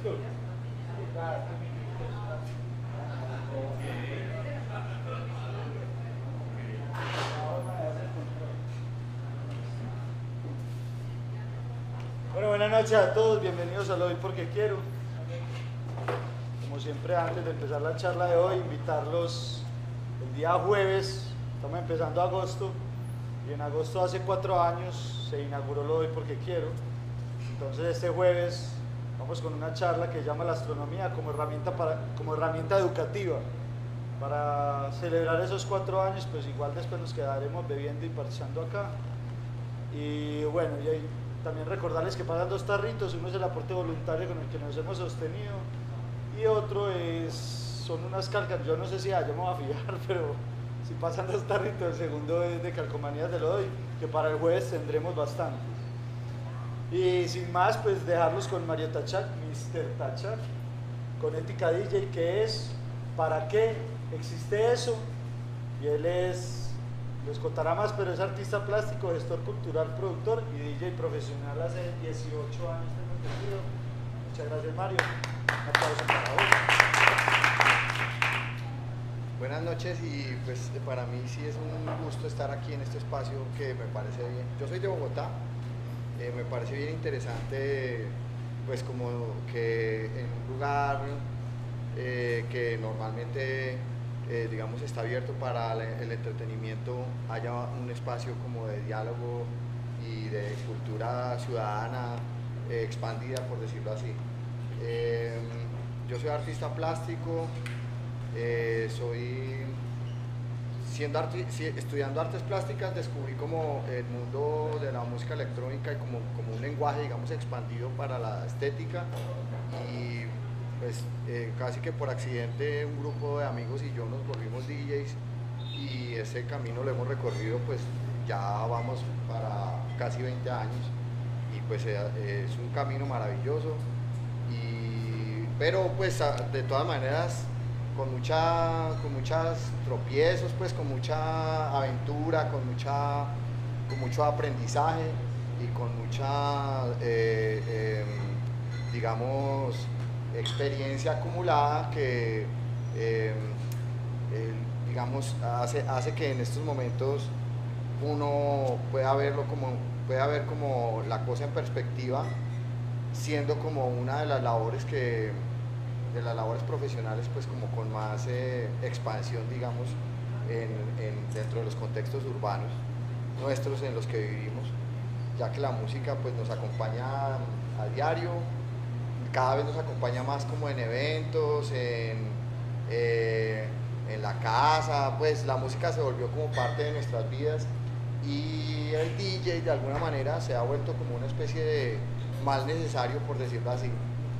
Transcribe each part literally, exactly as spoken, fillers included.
Bueno, buenas noches a todos, bienvenidos a Lo Doy Porque Quiero. Como siempre, antes de empezar la charla de hoy, invitarlos el día jueves, estamos empezando agosto, y en agosto hace cuatro años se inauguró Lo Doy Porque Quiero. Entonces este jueves vamos con una charla que se llama la astronomía como herramienta, para, como herramienta educativa. Para celebrar esos cuatro años, pues igual después nos quedaremos bebiendo y parchando acá. Y bueno, y ahí, también recordarles que pagan dos tarritos, uno es el aporte voluntario con el que nos hemos sostenido y otro es, son unas calcas, yo no sé si allá me voy a fijar, pero si pasan dos tarritos, el segundo es de calcomanías de Lo Doy, que para el jueves tendremos bastantes. Y sin más, pues dejarlos con Mario Tachak, mister Tachak, con Ética D J, que es, ¿para qué existe eso? Y él es... les contará más, pero es artista plástico, gestor cultural, productor y D J profesional hace dieciocho años, tengo entendido. Muchas gracias, Mario. Un aplauso para vos. Buenas noches, y pues para mí sí es un gusto estar aquí en este espacio que me parece bien. Yo soy de Bogotá, eh, me parece bien interesante, pues como que en un lugar eh, que normalmente Eh, digamos está abierto para el entretenimiento, haya un espacio como de diálogo y de cultura ciudadana eh, expandida, por decirlo así. Eh, yo soy artista plástico, eh, soy, siendo arti estudiando artes plásticas descubrí como el mundo de la música electrónica y como, como un lenguaje, digamos, expandido para la estética, y pues eh, casi que por accidente un grupo de amigos y yo nos volvimos D Js, y ese camino lo hemos recorrido, pues ya vamos para casi veinte años, y pues eh, es un camino maravilloso, y, pero pues de todas maneras con, mucha, con muchos tropiezos, pues con mucha aventura, con, mucha, con mucho aprendizaje y con mucha, eh, eh, digamos, experiencia acumulada que eh, eh, digamos hace, hace que en estos momentos uno pueda verlo como pueda ver como la cosa en perspectiva, siendo como una de las labores que de las labores profesionales pues como con más eh, expansión, digamos, en, en, dentro de los contextos urbanos nuestros en los que vivimos, ya que la música pues nos acompaña a diario. Cada vez nos acompaña más como en eventos, en, eh, en la casa, pues la música se volvió como parte de nuestras vidas, y el D J de alguna manera se ha vuelto como una especie de mal necesario, por decirlo así,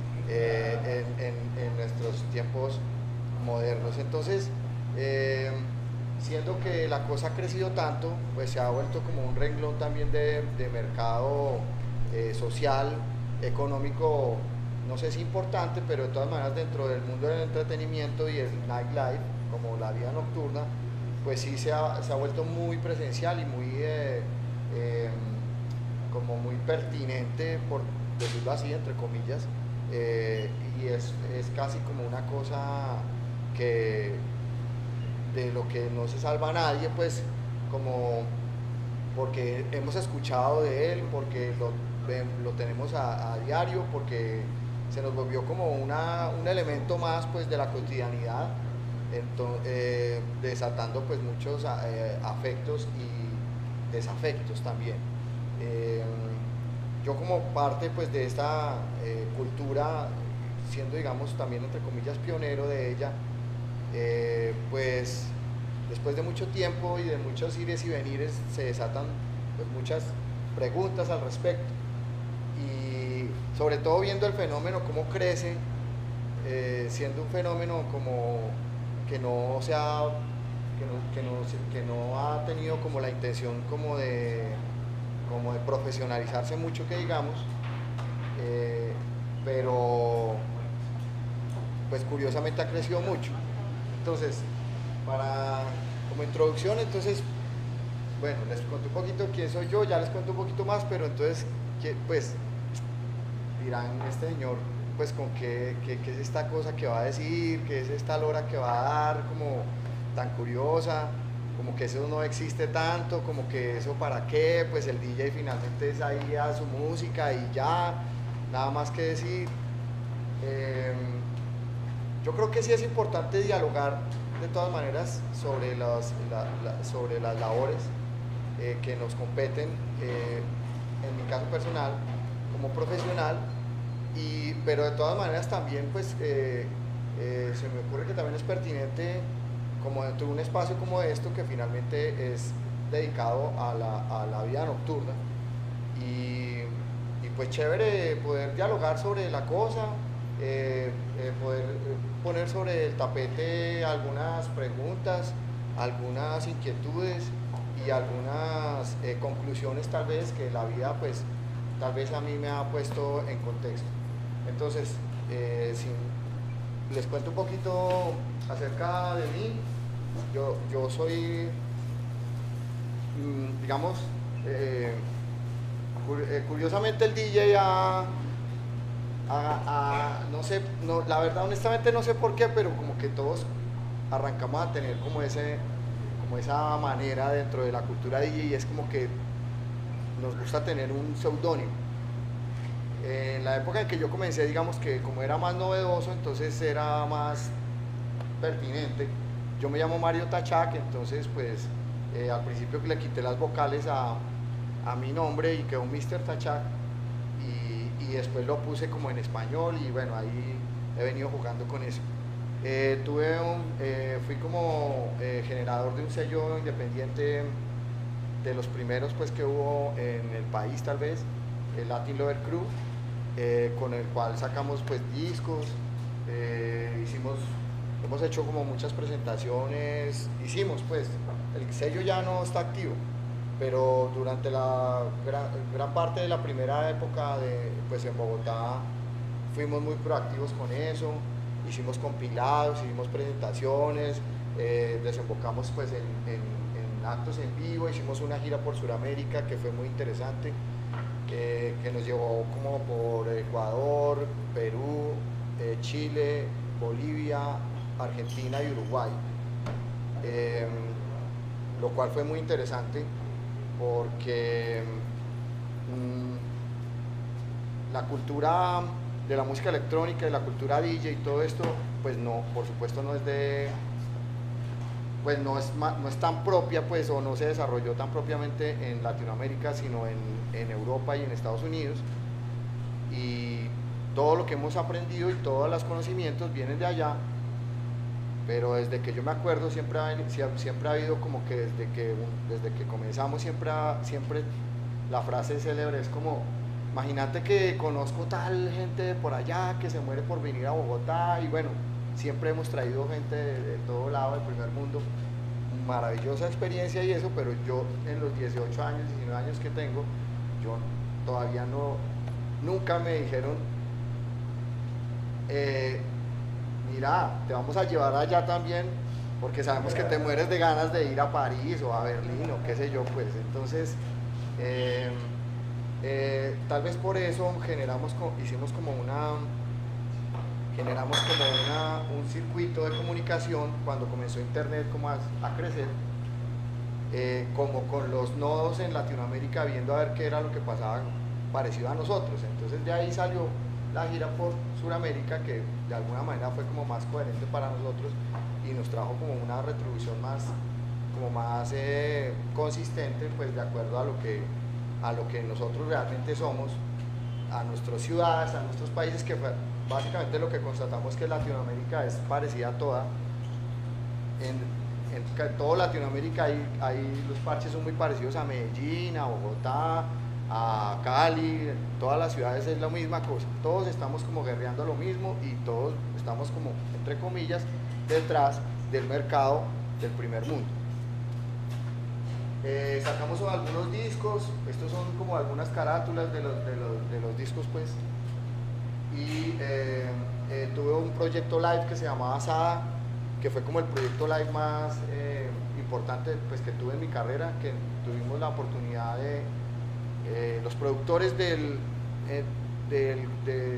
eh, en, en, en nuestros tiempos modernos. Entonces, eh, siendo que la cosa ha crecido tanto, pues se ha vuelto como un renglón también de, de mercado eh, social, económico, no sé si importante, pero de todas maneras dentro del mundo del entretenimiento y el nightlife, como la vida nocturna, pues sí se ha, se ha vuelto muy presencial y muy, eh, eh, como muy pertinente, por decirlo así, entre comillas, eh, y es, es casi como una cosa que de lo que no se salva a nadie, pues como porque hemos escuchado de él, porque lo, lo tenemos a, a diario, porque se nos volvió como una, un elemento más pues de la cotidianidad, entonces, eh, desatando pues muchos eh, afectos y desafectos también. Eh, yo como parte pues de esta eh, cultura, siendo digamos también entre comillas pionero de ella, eh, pues después de mucho tiempo y de muchos ires y venires se desatan pues muchas preguntas al respecto, y sobre todo viendo el fenómeno cómo crece, eh, siendo un fenómeno como que no se ha, que no, que no, que no ha tenido como la intención como de, como de profesionalizarse mucho, que digamos, eh, pero pues curiosamente ha crecido mucho. Entonces, para, como introducción, entonces, bueno, les cuento un poquito quién soy yo, ya les cuento un poquito más, pero entonces, pues, dirán, este señor, pues con qué, qué, qué es esta cosa que va a decir, qué es esta lora que va a dar, como tan curiosa, como que eso no existe tanto, como que eso para qué, pues el D J finalmente es ahí a su música y ya, nada más que decir. Eh, yo creo que sí es importante dialogar de todas maneras sobre las, la, la, sobre las labores eh, que nos competen, eh, en mi caso personal, como profesional, y, pero de todas maneras también pues eh, eh, se me ocurre que también es pertinente, como dentro de un espacio como esto, que finalmente es dedicado a la, a la vida nocturna, y, y pues chévere poder dialogar sobre la cosa, eh, eh, poder poner sobre el tapete algunas preguntas, algunas inquietudes y algunas eh, conclusiones tal vez que la vida pues tal vez a mí me ha puesto en contexto. Entonces, eh, si les cuento un poquito acerca de mí, yo, yo soy, mmm, digamos, eh, curiosamente el D J ha, ha, ha, no sé, no, la verdad honestamente no sé por qué, pero como que todos arrancamos a tener como, ese, como esa manera dentro de la cultura D J, y es como que nos gusta tener un seudónimo. En la época en que yo comencé, digamos que como era más novedoso, entonces era más pertinente. Yo me llamo Mario Tachak, entonces pues eh, al principio le quité las vocales a, a mi nombre y quedó mister Tachak, y, y después lo puse como en español, y bueno, ahí he venido jugando con eso. Eh, tuve un, eh, fui como eh, generador de un sello independiente, de los primeros pues que hubo en el país tal vez, el Latin Lover Crew, eh, con el cual sacamos pues discos, eh, hicimos, hemos hecho como muchas presentaciones, hicimos pues, el sello ya no está activo, pero durante la gran, gran parte de la primera época de, pues en Bogotá fuimos muy proactivos con eso, hicimos compilados, hicimos presentaciones, eh, desembocamos pues en, en, en actos en vivo, hicimos una gira por Sudamérica que fue muy interesante, eh, que nos llevó como por Ecuador, Perú, eh, Chile, Bolivia, Argentina y Uruguay, eh, lo cual fue muy interesante porque mmm, la cultura de la música electrónica y la cultura D J y todo esto, pues no, por supuesto no es de, pues no es, no es tan propia, pues, o no se desarrolló tan propiamente en Latinoamérica, sino en, en Europa y en Estados Unidos, y todo lo que hemos aprendido y todos los conocimientos vienen de allá, pero desde que yo me acuerdo siempre ha, siempre ha habido como que desde que, desde que comenzamos siempre, ha, siempre la frase célebre es como: imagínate que conozco tal gente por allá que se muere por venir a Bogotá, y bueno, siempre hemos traído gente de, de todo lado del primer mundo, maravillosa experiencia y eso, pero yo en los dieciocho años, diecinueve años que tengo, yo todavía no, nunca me dijeron, eh, mira, te vamos a llevar allá también, porque sabemos que te mueres de ganas de ir a París o a Berlín o qué sé yo, pues, entonces, eh, Eh, tal vez por eso generamos, hicimos como una, generamos como una, un circuito de comunicación cuando comenzó Internet como a, a crecer, eh, como con los nodos en Latinoamérica, viendo a ver qué era lo que pasaba parecido a nosotros. Entonces de ahí salió la gira por Sudamérica, que de alguna manera fue como más coherente para nosotros y nos trajo como una retribución más, como más eh, consistente, pues de acuerdo a lo que a lo que nosotros realmente somos, a nuestras ciudades, a nuestros países, que básicamente lo que constatamos es que Latinoamérica es parecida a toda. En, en toda Latinoamérica hay, hay, los parches son muy parecidos a Medellín, a Bogotá, a Cali, en todas las ciudades es la misma cosa, todos estamos como guerreando lo mismo y todos estamos como, entre comillas, detrás del mercado del primer mundo. Eh, sacamos algunos discos, estos son como algunas carátulas de los, de los, de los discos pues, y eh, eh, tuve un proyecto live que se llamaba Sada, que fue como el proyecto live más eh, importante pues, que tuve en mi carrera, que tuvimos la oportunidad de, eh, los productores del, eh, del, de, de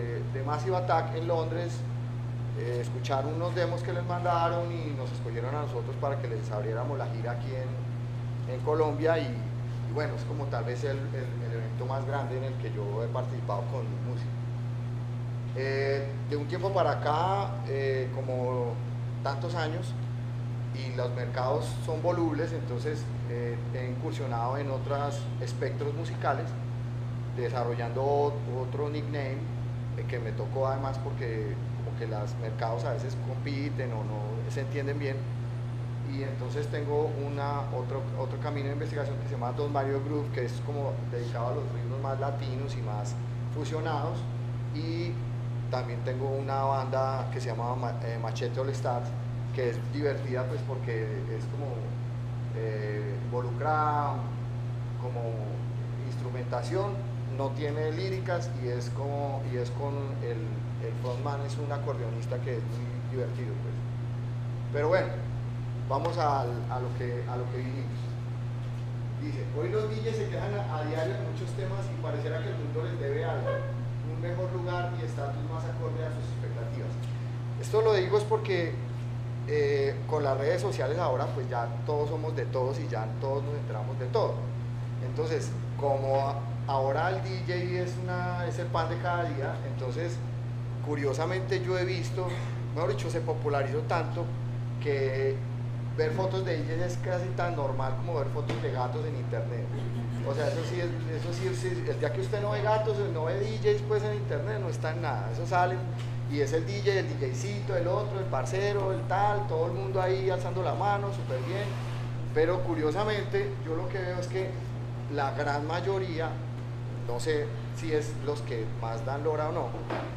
Massive Attack en Londres, eh, escucharon unos demos que les mandaron y nos escogieron a nosotros para que les abriéramos la gira aquí en, en Colombia y, y bueno, es como tal vez el, el, el evento más grande en el que yo he participado con mi música. Eh, de un tiempo para acá, eh, como tantos años, y los mercados son volubles, entonces eh, he incursionado en otros espectros musicales, desarrollando otro nickname eh, que me tocó además porque como que los mercados a veces compiten o no se entienden bien, y entonces tengo una, otro, otro camino de investigación que se llama Don Mario Groove, que es como dedicado a los ritmos más latinos y más fusionados, y también tengo una banda que se llama Machete All Stars, que es divertida pues porque es como eh, involucra como instrumentación, no tiene líricas y es como y es con el, el frontman es un acordeonista que es muy divertido pues. Pero bueno, vamos a, a lo que a lo que vinimos. Dice, hoy los D Js se quejan a, a diario en muchos temas y pareciera que el mundo les debe algo, un mejor lugar y estatus más acorde a sus expectativas. Esto lo digo es porque eh, con las redes sociales ahora pues ya todos somos de todos y ya todos nos enteramos de todo. Entonces, como ahora el D J es, una, es el pan de cada día, entonces curiosamente yo he visto, mejor dicho, se popularizó tanto que ver fotos de D Js es casi tan normal como ver fotos de gatos en internet. O sea, eso sí, es, eso sí, sí, el día que usted no ve gatos, no ve D Js pues en internet, no está en nada, eso sale y es el D J, el DJcito, el otro, el parcero, el tal, todo el mundo ahí alzando la mano, súper bien. Pero curiosamente yo lo que veo es que la gran mayoría, no sé si es los que más dan lora o no.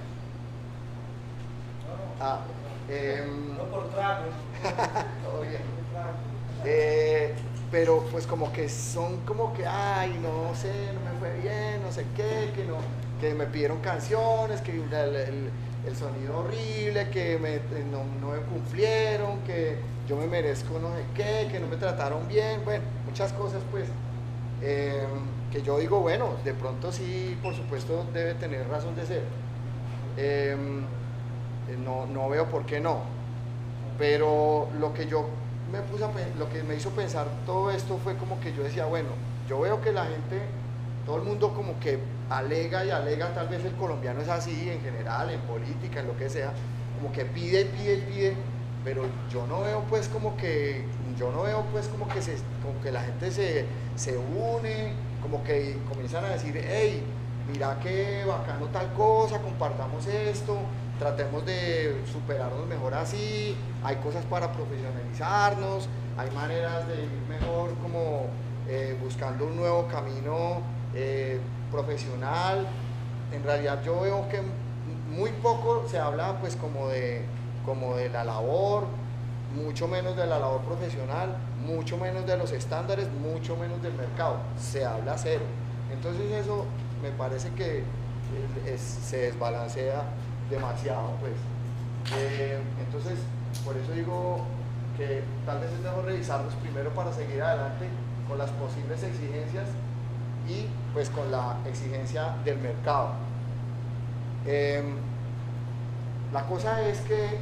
Ah, eh, No por trago. todo bien. Eh, pero pues como que son como que, ay, no sé, no me fue bien, no sé qué, que no, que me pidieron canciones, que el, el, el sonido horrible, que me, no, no me cumplieron, que yo me merezco no sé qué, que no me trataron bien, bueno, muchas cosas pues, eh, que yo digo, bueno, de pronto sí, por supuesto debe tener razón de ser. Eh, no, no veo por qué no, pero lo que yo me puse a, lo que me hizo pensar todo esto fue como que yo decía, bueno, yo veo que la gente, todo el mundo como que alega y alega, tal vez el colombiano es así en general, en política, en lo que sea, como que pide y pide y pide, pero yo no veo pues como que, yo no veo pues como que, se, como que la gente se, se une, como que comienzan a decir, hey, mira qué bacano tal cosa, compartamos esto, tratemos de superarnos mejor así, hay cosas para profesionalizarnos, hay maneras de ir mejor como eh, buscando un nuevo camino eh, profesional. En realidad yo veo que muy poco se habla pues como de, como de la labor, mucho menos de la labor profesional, mucho menos de los estándares, mucho menos del mercado, se habla cero. Entonces eso me parece que es, se desbalancea demasiado pues. Eh, entonces por eso digo que tal vez es mejor revisarlos primero para seguir adelante con las posibles exigencias y pues con la exigencia del mercado. Eh, la cosa es que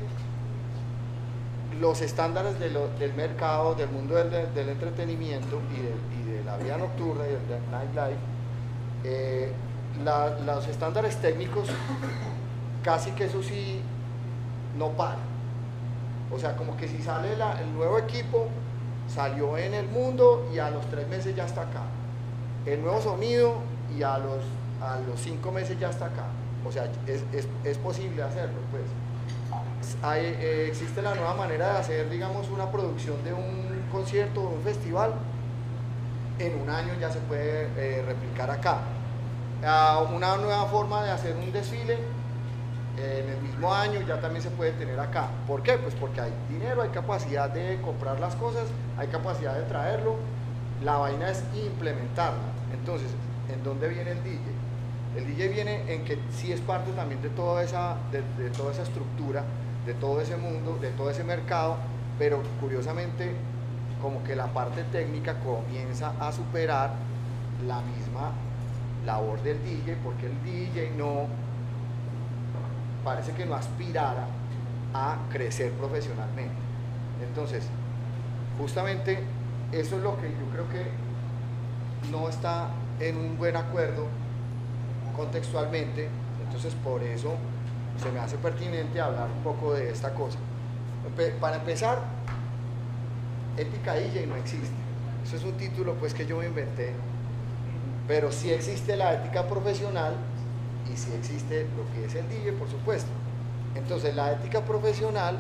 los estándares de lo, del mercado, del mundo del, del entretenimiento y de, y de la vida nocturna y del nightlife, eh, la, los estándares técnicos casi que eso sí no para. O sea, como que si sale la, el nuevo equipo, salió en el mundo y a los tres meses ya está acá. El nuevo sonido y a los, a los cinco meses ya está acá. O sea, es, es, es posible hacerlo, pues. Hay, eh, existe la nueva manera de hacer, digamos, una producción de un concierto o un festival. En un año ya se puede eh, replicar acá. Uh, una nueva forma de hacer un desfile en el mismo año ya también se puede tener acá. ¿Por qué? Pues porque hay dinero, hay capacidad de comprar las cosas, hay capacidad de traerlo, la vaina es implementarla. Entonces, ¿en dónde viene el D J? El D J viene en que sí es parte también de toda esa, de, de toda esa estructura, de todo ese mundo, de todo ese mercado, pero curiosamente como que la parte técnica comienza a superar la misma labor del D J, porque el D J no parece que no aspirara a crecer profesionalmente. Entonces, justamente eso es lo que yo creo que no está en un buen acuerdo contextualmente. Entonces, por eso se me hace pertinente hablar un poco de esta cosa. Para empezar, ética D J no existe. Eso es un título pues que yo me inventé, pero sí existe la ética profesional y sí existe lo que es el D J, por supuesto. Entonces, la ética profesional,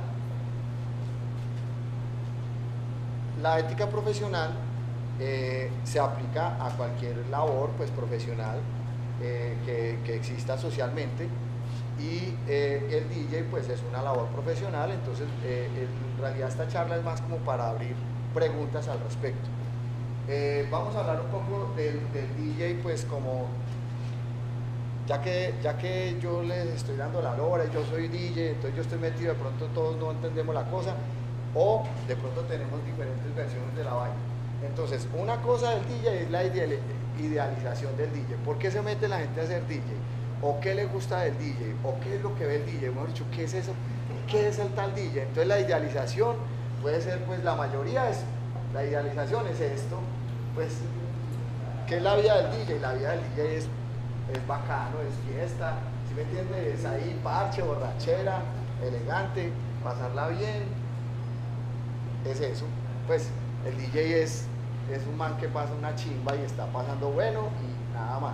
la ética profesional eh, se aplica a cualquier labor pues profesional eh, que, que exista socialmente. Y eh, el D J pues es una labor profesional. Entonces eh, en realidad esta charla es más como para abrir preguntas al respecto. Eh, vamos a hablar un poco del, del D J pues como, ya que, ya que yo les estoy dando la lora y yo soy D J, entonces yo estoy metido, de pronto todos no entendemos la cosa, o de pronto tenemos diferentes versiones de la vaina. Entonces una cosa del D J es la idealización del D J. ¿Por qué se mete la gente a ser D J? ¿O qué le gusta del D J? ¿O qué es lo que ve el D J? Hemos dicho, ¿qué es eso? ¿Qué es el tal D J? Entonces la idealización puede ser, pues la mayoría es, la idealización es esto, pues, ¿qué es la vida del D J? La vida del D J es, es bacano, es fiesta, ¿sí me entiendes? Es ahí parche, borrachera, elegante, pasarla bien, es eso. Pues el D J es, es un man que pasa una chimba y está pasando bueno y nada más.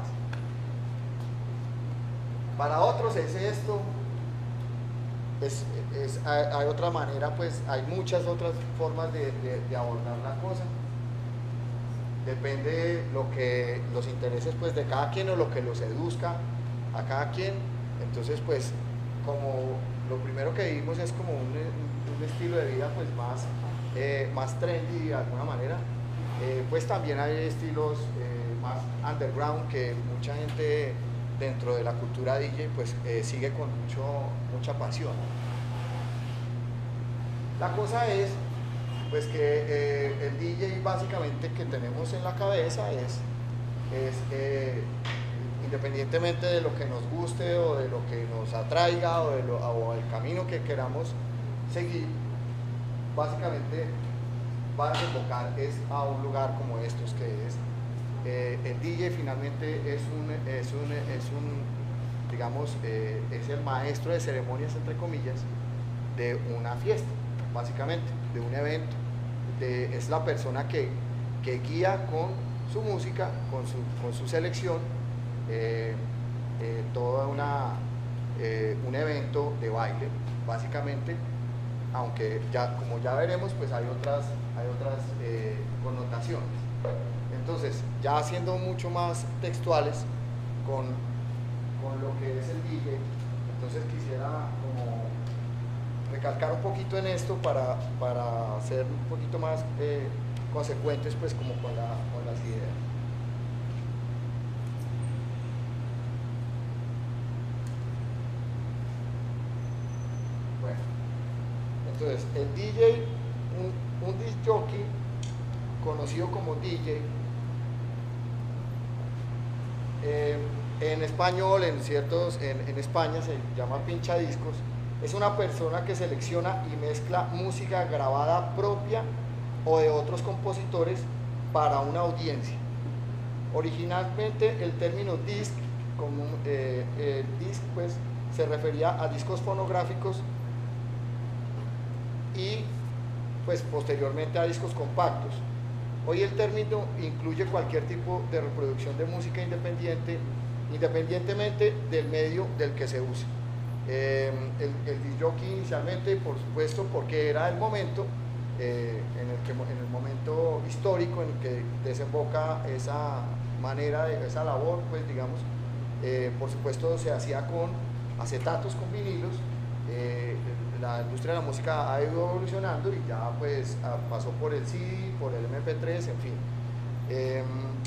Para otros es esto, es, es, hay, hay otra manera, pues hay muchas otras formas de, de, de abordar la cosa. Depende de lo que, los intereses pues, de cada quien o lo que lo seduzca a cada quien. Entonces, pues, como lo primero que vimos es como un, un estilo de vida pues, más, eh, más trendy de alguna manera, eh, pues también hay estilos eh, más underground que mucha gente dentro de la cultura D J pues eh, sigue con mucho, mucha pasión. La cosa es pues que eh, el D J básicamente que tenemos en la cabeza es, es eh, independientemente de lo que nos guste o de lo que nos atraiga o, de lo, o el camino que queramos seguir, básicamente va a desembocar es a un lugar como estos que es Eh, el D J finalmente es un, es un, es un digamos, eh, es el maestro de ceremonias, entre comillas, de una fiesta, básicamente, de un evento. De, es la persona que, que guía con su música, con su, con su selección, eh, eh, todo una, eh, un evento de baile, básicamente, aunque ya, como ya veremos, pues hay otras, hay otras eh, connotaciones. Entonces, ya siendo mucho más textuales con, con lo que es el D J, entonces quisiera como recalcar un poquito en esto para, para ser un poquito más eh, consecuentes pues como con, la, con las ideas. Bueno, entonces el D J, un, un disc jockey conocido como D J, Eh, en español, en ciertos, en, en España se llama pinchadiscos, es una persona que selecciona y mezcla música grabada propia o de otros compositores para una audiencia. Originalmente el término disc, como eh, el disc pues, se refería a discos fonográficos y pues posteriormente a discos compactos. Hoy el término incluye cualquier tipo de reproducción de música independiente, independientemente del medio del que se use. Eh, el, el disc jockey inicialmente, por supuesto, porque era el momento, eh, en, el que, en el momento histórico en el que desemboca esa manera, de, esa labor, pues digamos, eh, por supuesto se hacía con acetatos, con vinilos. Eh, la industria de la música ha ido evolucionando y ya pues pasó por el C D, por el M P tres, en fin. Eh,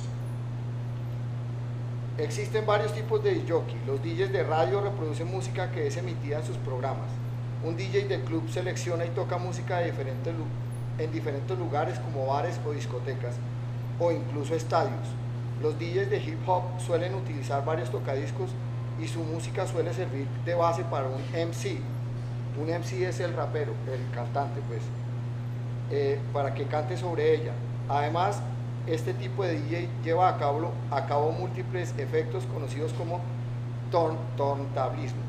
existen varios tipos de disc jockey. Los D Js de radio reproducen música que es emitida en sus programas. Un D J de club selecciona y toca música de diferentes, en diferentes lugares como bares o discotecas o incluso estadios. Los D Js de hip hop suelen utilizar varios tocadiscos y su música suele servir de base para un M C. Un M C es el rapero, el cantante, pues, eh, para que cante sobre ella. Además, este tipo de D J lleva a cabo, a cabo múltiples efectos conocidos como turn, turntablismo.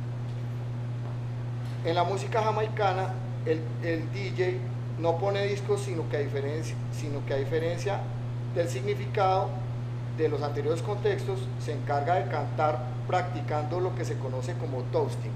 En la música jamaicana, el, el D J no pone discos, sino que, a diferencia, sino que a diferencia del significado de los anteriores contextos, se encarga de cantar practicando lo que se conoce como toasting.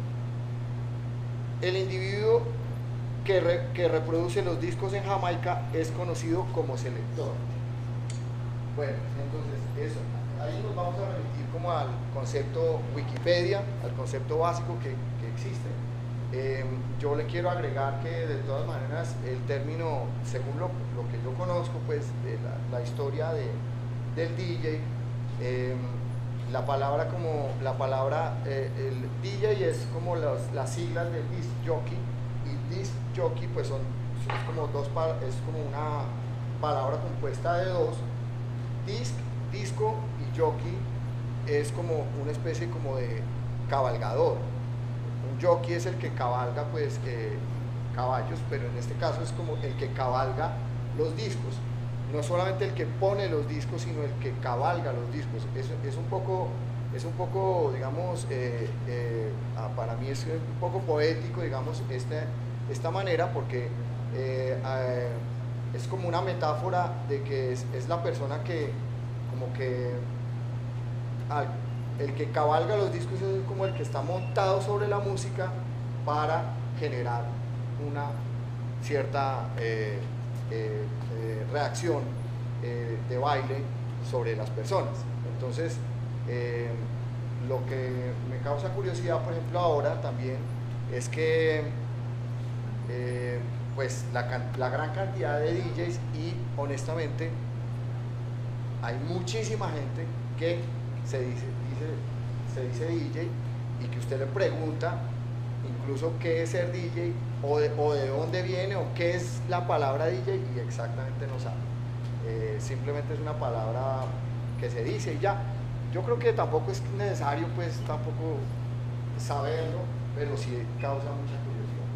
El individuo que, re, que reproduce los discos en Jamaica es conocido como selector. Bueno, entonces eso, ahí nos vamos a remitir como al concepto Wikipedia, al concepto básico que, que existe. Eh, yo le quiero agregar que de todas maneras el término, según lo, lo que yo conozco, pues de la, la historia de, del D J, eh, la palabra como la palabra eh, el D J es como las, las siglas de disc jockey, y disc jockey pues son, son como dos, es como una palabra compuesta de dos. Disc, disco, y jockey es como una especie como de cabalgador. Un jockey es el que cabalga pues eh, caballos, pero en este caso es como el que cabalga los discos. No es solamente el que pone los discos, sino el que cabalga los discos. Es, es un poco, es un poco, digamos, eh, eh, para mí es un poco poético, digamos, este, esta manera, porque eh, eh, es como una metáfora de que es, es la persona que, como que, al, el que cabalga los discos es como el que está montado sobre la música para generar una cierta eh, eh, eh, reacción eh, de baile sobre las personas. Entonces, eh, lo que me causa curiosidad, por ejemplo, ahora también, es que eh, pues la, la gran cantidad de D Js, y honestamente hay muchísima gente que se dice, dice, se dice D J, y que usted le pregunta incluso qué es ser D J, o de, o de dónde viene, o qué es la palabra D J, y exactamente no sabe. Eh, simplemente es una palabra que se dice y ya. Yo creo que tampoco es necesario pues tampoco saberlo, pero sí causa mucha curiosidad.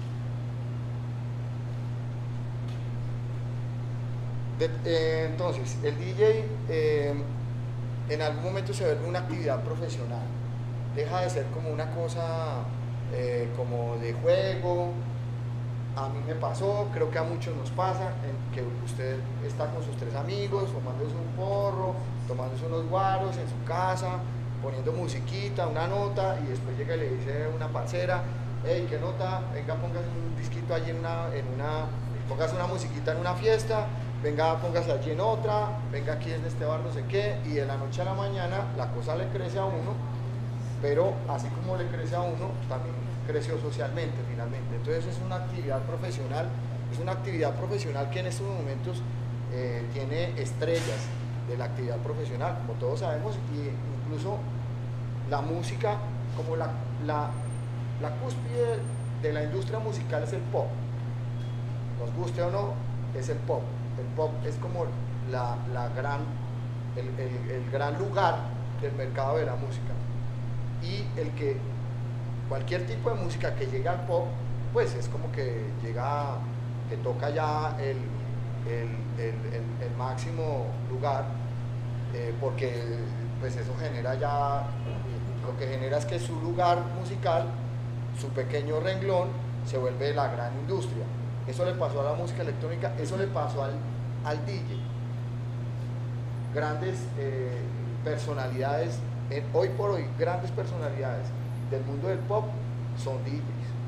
De, eh, entonces, el D J eh, en algún momento se vuelve una actividad profesional, deja de ser como una cosa eh, como de juego. A mí me pasó, creo que a muchos nos pasa, en que usted está con sus tres amigos, fumándose un porro, tomándose unos guaros en su casa, poniendo musiquita, una nota, y después llega y le dice una parcera, hey, ¿qué nota? Venga, póngase un disquito allí en una, en una, póngase una musiquita en una fiesta, venga, póngase allí en otra, venga aquí en este bar no sé qué, y de la noche a la mañana la cosa le crece a uno, pero así como le crece a uno, también creció socialmente finalmente. Entonces es una actividad profesional, es una actividad profesional que en estos momentos eh, tiene estrellas de la actividad profesional, como todos sabemos, y incluso la música, como la, la, la cúspide de la industria musical es el pop. Nos guste o no, es el pop. El pop es como la, la gran, el, el, el gran lugar del mercado de la música. Y el que cualquier tipo de música que llegue al pop, pues es como que llega, que toca ya el, el, el, el, el máximo lugar, eh, porque pues eso genera ya, lo que genera es que su lugar musical, su pequeño renglón, se vuelve la gran industria. Eso le pasó a la música electrónica, eso le pasó al, al D J. Grandes eh, personalidades, eh, hoy por hoy, grandes personalidades del mundo del pop son D Js.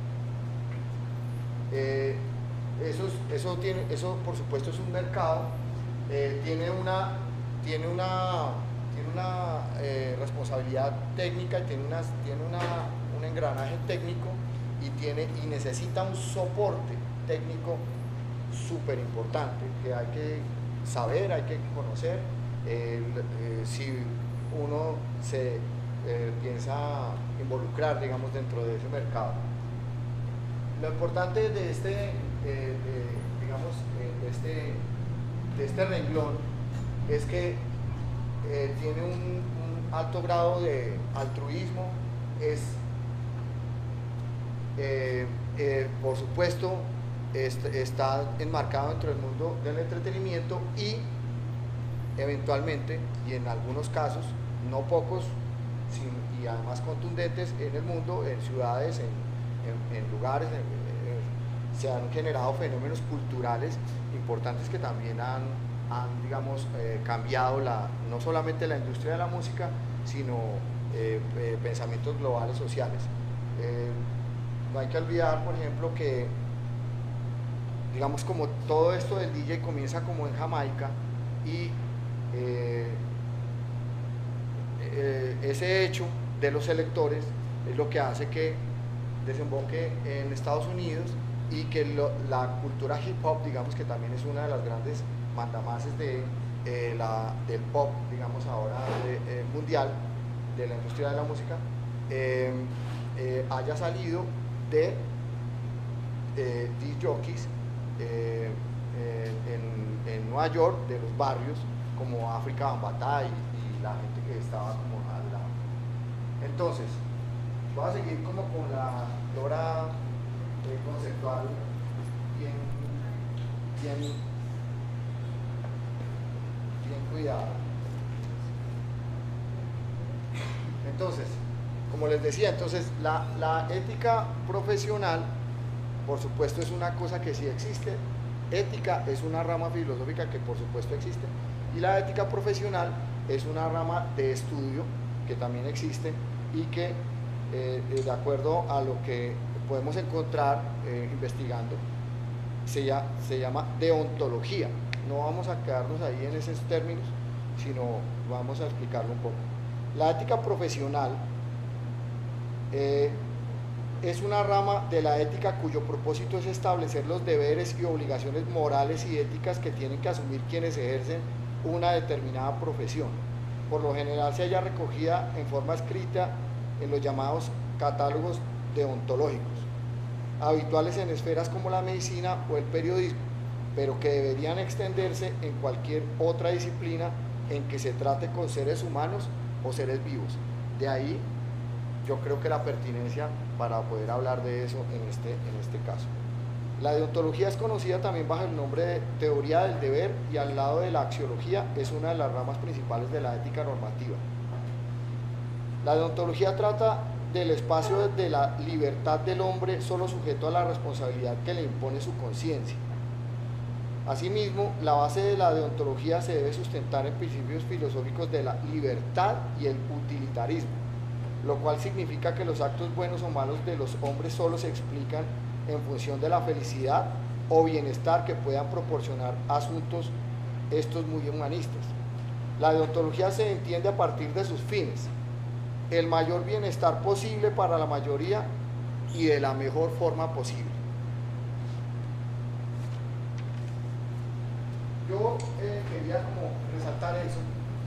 Eh, eso, eso, tiene, eso por supuesto es un mercado, eh, tiene una, tiene una, tiene una eh, responsabilidad técnica, tiene, una, tiene una, un engranaje técnico y, tiene, y necesita un soporte técnico súper importante que hay que saber, hay que conocer. Eh, eh, si uno se eh, piensa involucrar, digamos, dentro de ese mercado. Lo importante de este, eh, de, digamos, eh, de, este, de este renglón es que eh, tiene un, un alto grado de altruismo, es, eh, eh, por supuesto, est está enmarcado dentro del mundo del entretenimiento y eventualmente, y en algunos casos, no pocos, sin, y además contundentes en el mundo, en ciudades, en, en, en lugares, en, en, se han generado fenómenos culturales importantes que también han, han digamos, eh, cambiado la, no solamente la industria de la música, sino eh, eh, pensamientos globales sociales. Eh, no hay que olvidar, por ejemplo, que digamos como todo esto del D J comienza como en Jamaica y eh, eh, ese hecho de los selectores es lo que hace que desemboque en Estados Unidos y que lo, la cultura hip hop, digamos que también es una de las grandes mandamases de, eh, la, del pop, digamos ahora de, eh, mundial, de la industria de la música, eh, eh, haya salido de eh, disc jockeys eh, eh, en, en Nueva York, de los barrios como África Bambatá y, y la gente que estaba como al lado. Entonces, voy a seguir como con la flora eh, conceptual bien, bien, bien cuidada. Entonces, como les decía, entonces la, la ética profesional, por supuesto, es una cosa que sí existe. Ética es una rama filosófica que por supuesto existe, y la ética profesional es una rama de estudio que también existe y que eh, de acuerdo a lo que podemos encontrar eh, investigando se, ya, se llama deontología. No vamos a quedarnos ahí en esos términos, sino vamos a explicarlo un poco. La ética profesional eh, es una rama de la ética cuyo propósito es establecer los deberes y obligaciones morales y éticas que tienen que asumir quienes ejercen una determinada profesión. Por lo general se halla recogida en forma escrita en los llamados catálogos deontológicos, habituales en esferas como la medicina o el periodismo, pero que deberían extenderse en cualquier otra disciplina en que se trate con seres humanos o seres vivos. De ahí yo creo que la pertinencia para poder hablar de eso en este, en este caso. La deontología es conocida también bajo el nombre de teoría del deber y al lado de la axiología es una de las ramas principales de la ética normativa. La deontología trata del espacio de la libertad del hombre solo sujeto a la responsabilidad que le impone su conciencia. Asimismo, la base de la deontología se debe sustentar en principios filosóficos de la libertad y el utilitarismo, lo cual significa que los actos buenos o malos de los hombres solo se explican en función de la felicidad o bienestar que puedan proporcionar asuntos estos muy humanistas. La deontología se entiende a partir de sus fines: el mayor bienestar posible para la mayoría y de la mejor forma posible. Yo eh, quería como resaltar eso.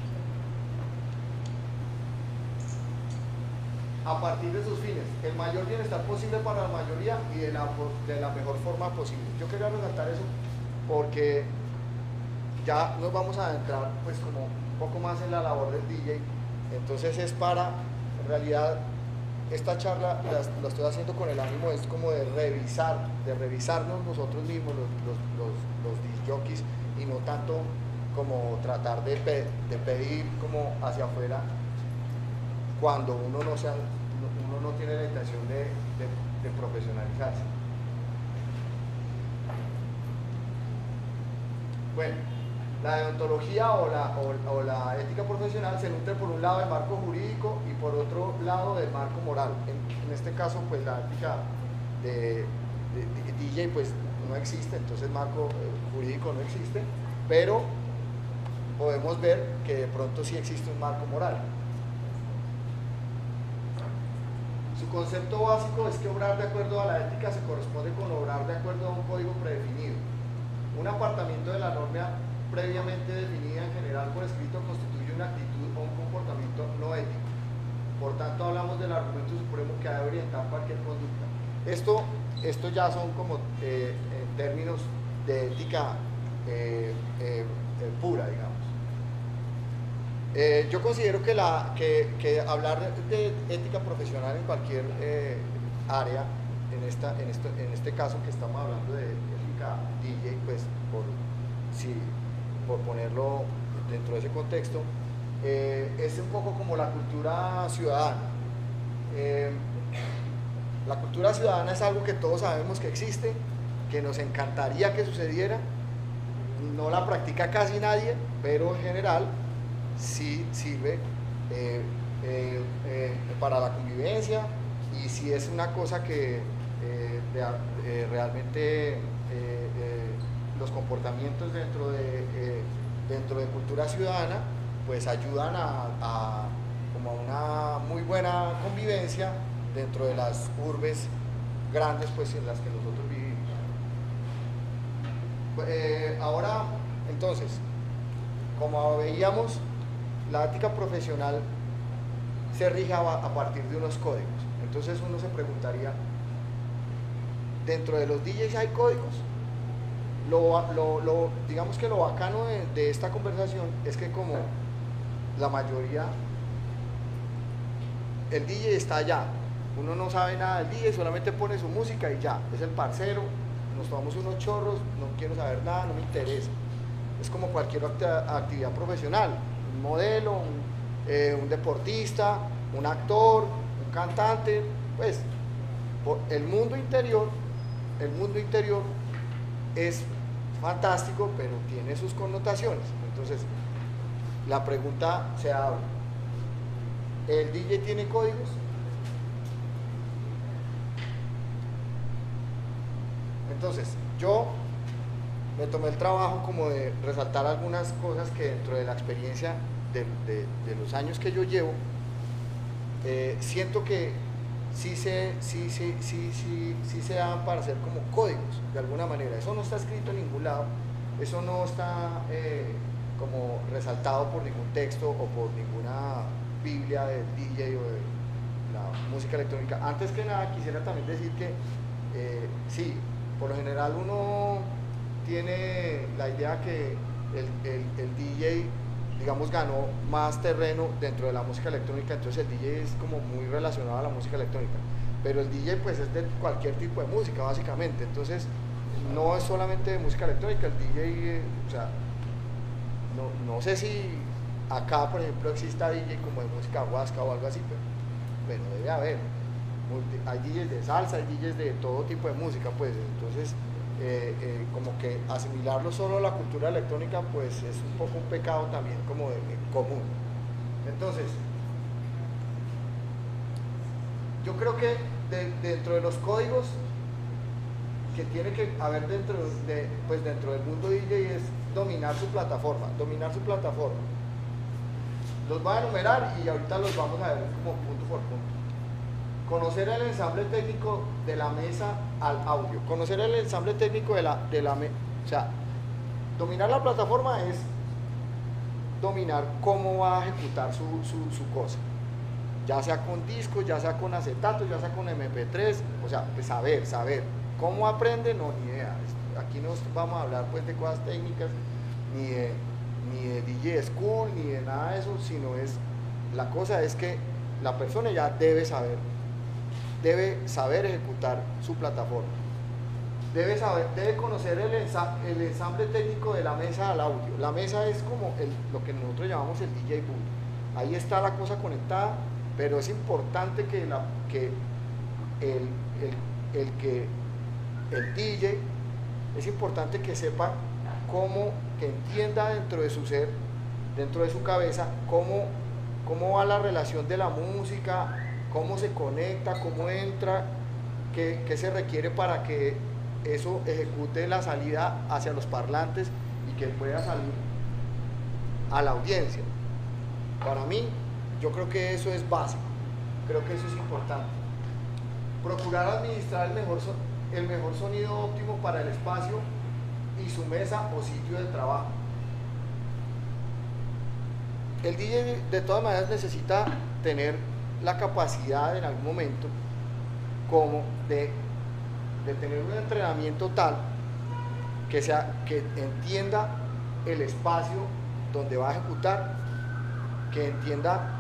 A partir de sus fines, el mayor bienestar posible para la mayoría y de la, de la mejor forma posible. Yo quería resaltar eso porque ya nos vamos a adentrar pues como un poco más en la labor del D J. Entonces es para, en realidad, esta charla la, la estoy haciendo con el ánimo es como de revisar, de revisarnos nosotros mismos, los, los, los, los disc jockeys, y no tanto como tratar de, pe de pedir como hacia afuera cuando uno no, sea, uno no tiene la intención de, de, de profesionalizarse. Bueno, la deontología o la, o, o la ética profesional se nutre por un lado del marco jurídico y por otro lado del marco moral. En, en este caso, pues la ética de, de, de D J pues no existe, entonces el marco eh, jurídico no existe, pero podemos ver que de pronto sí existe un marco moral. Su concepto básico es que obrar de acuerdo a la ética se corresponde con obrar de acuerdo a un código predefinido. Un apartamiento de la norma previamente definida en general por escrito constituye una actitud o un comportamiento no ético. Por tanto, hablamos del argumento supremo que ha de orientar cualquier conducta. Esto, esto ya son como eh, en términos de ética eh, eh, eh, pura, digamos. Eh, yo considero que, la, que, que hablar de ética profesional en cualquier eh, área, en, esta, en, esto, en este caso que estamos hablando de ética D J, pues por, sí, por ponerlo dentro de ese contexto, eh, es un poco como la cultura ciudadana. Eh, la cultura ciudadana es algo que todos sabemos que existe, que nos encantaría que sucediera, no la practica casi nadie, pero en general sí sirve eh, eh, eh, para la convivencia y sí es una cosa que eh, de, eh, realmente eh, eh, los comportamientos dentro de, eh, dentro de cultura ciudadana pues ayudan a, a, como a una muy buena convivencia dentro de las urbes grandes pues en las que nosotros vivimos. Eh, ahora, entonces, como veíamos, la ética profesional se rige a, a partir de unos códigos. Entonces uno se preguntaría, ¿dentro de los D Js hay códigos? Lo, lo, lo, digamos que lo bacano de, de esta conversación es que como la mayoría, el D J está allá, uno no sabe nada del D J, solamente pone su música y ya, es el parcero, nos tomamos unos chorros, no quiero saber nada, no me interesa. Es como cualquier actividad profesional, un modelo, un, eh, un deportista, un actor, un cantante, pues el mundo interior, el mundo interior es fantástico, pero tiene sus connotaciones. Entonces, la pregunta se abre, ¿el D J tiene códigos? Entonces, yo me tomé el trabajo como de resaltar algunas cosas que dentro de la experiencia de, de, de los años que yo llevo, eh, siento que sí se, sí, sí, sí, sí, sí se dan para hacer como códigos, de alguna manera. Eso no está escrito en ningún lado, eso no está eh, como resaltado por ningún texto o por ninguna biblia del D J o de la música electrónica. Antes que nada, quisiera también decir que eh, sí, por lo general uno tiene la idea que el, el, el D J, digamos, ganó más terreno dentro de la música electrónica, entonces el D J es como muy relacionado a la música electrónica, pero el D J pues es de cualquier tipo de música básicamente, entonces no es solamente de música electrónica, el D J, eh, o sea, no, no sé si acá por ejemplo exista D J como de música huasca o algo así, pero bueno, debe haber. Hay D Js de salsa, hay D Js de todo tipo de música, pues, entonces eh, eh, como que asimilarlo solo a la cultura electrónica, pues es un poco un pecado también como de, de común. Entonces, yo creo que de, dentro de los códigos que tiene que haber dentro, de, pues dentro del mundo D J es dominar su plataforma, dominar su plataforma. Los voy a enumerar y ahorita los vamos a ver como punto por punto. Conocer el ensamble técnico de la mesa al audio. Conocer el ensamble técnico de la, de la mesa. O sea, dominar la plataforma es dominar cómo va a ejecutar su, su, su cosa. Ya sea con discos, ya sea con acetato, ya sea con eme pe tres. O sea, pues saber, saber. ¿Cómo aprende? No, ni idea. Aquí no vamos a hablar pues de cosas técnicas, ni de, ni de D J School, ni de nada de eso, sino es, la cosa es que la persona ya debe saber. Debe saber ejecutar su plataforma, debe, saber, debe conocer el, ensa, el ensamble técnico de la mesa al audio. La mesa es como el, lo que nosotros llamamos el D J booth. Ahí está la cosa conectada, pero es importante que, la, que el, el, el, que el D J, es importante que sepa cómo, que entienda dentro de su ser, dentro de su cabeza, cómo, cómo va la relación de la música, cómo se conecta, cómo entra, qué, qué se requiere para que eso ejecute la salida hacia los parlantes y que pueda salir a la audiencia. Para mí, yo creo que eso es básico, creo que eso es importante. Procurar administrar el mejor, el mejor sonido óptimo para el espacio y su mesa o sitio de trabajo. El D J de todas maneras necesita tener la capacidad en algún momento como de, de tener un entrenamiento tal que, sea, que entienda el espacio donde va a ejecutar que entienda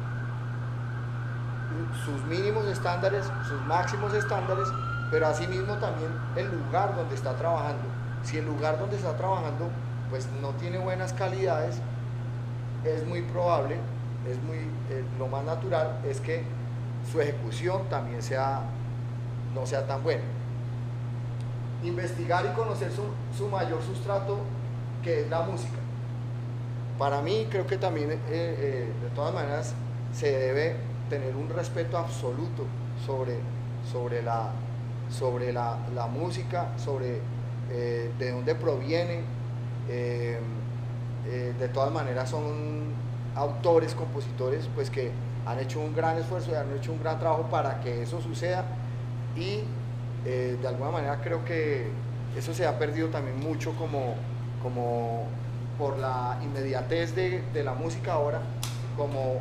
sus mínimos estándares, sus máximos estándares, pero asimismo también el lugar donde está trabajando. Si el lugar donde está trabajando pues no tiene buenas calidades, es muy probable, es muy, eh, lo más natural es que su ejecución también sea, no sea tan buena. Investigar y conocer su, su mayor sustrato, que es la música. Para mí creo que también eh, eh, de todas maneras se debe tener un respeto absoluto sobre, sobre, la, sobre la, la música, sobre eh, de dónde proviene. Eh, eh, de todas maneras son autores, compositores pues que han hecho un gran esfuerzo y han hecho un gran trabajo para que eso suceda, y eh, de alguna manera creo que eso se ha perdido también mucho como, como por la inmediatez de, de la música ahora, como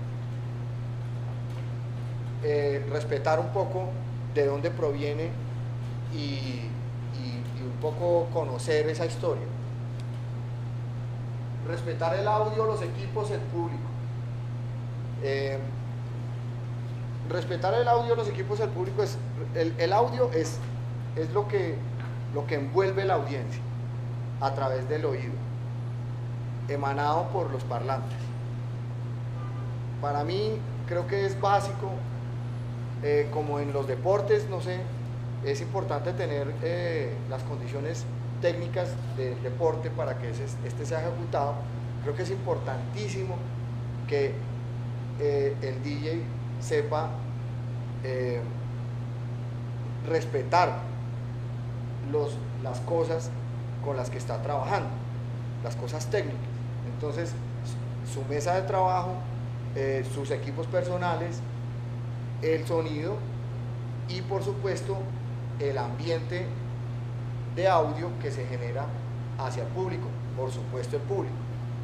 eh, respetar un poco de dónde proviene y, y, y un poco conocer esa historia. Respetar el audio, los equipos, el público. Eh, respetar el audio, los equipos, el público, es, el, el audio es, es lo, que, lo que envuelve la audiencia a través del oído, emanado por los parlantes. Para mí creo que es básico, eh, como en los deportes, no sé, es importante tener eh, las condiciones técnicas del deporte para que ese, este sea ejecutado. Creo que es importantísimo que eh, el D J sepa eh, respetar los, las cosas con las que está trabajando, las cosas técnicas. Entonces, su mesa de trabajo, eh, sus equipos personales, el sonido y por supuesto el ambiente de audio que se genera hacia el público, por supuesto el público.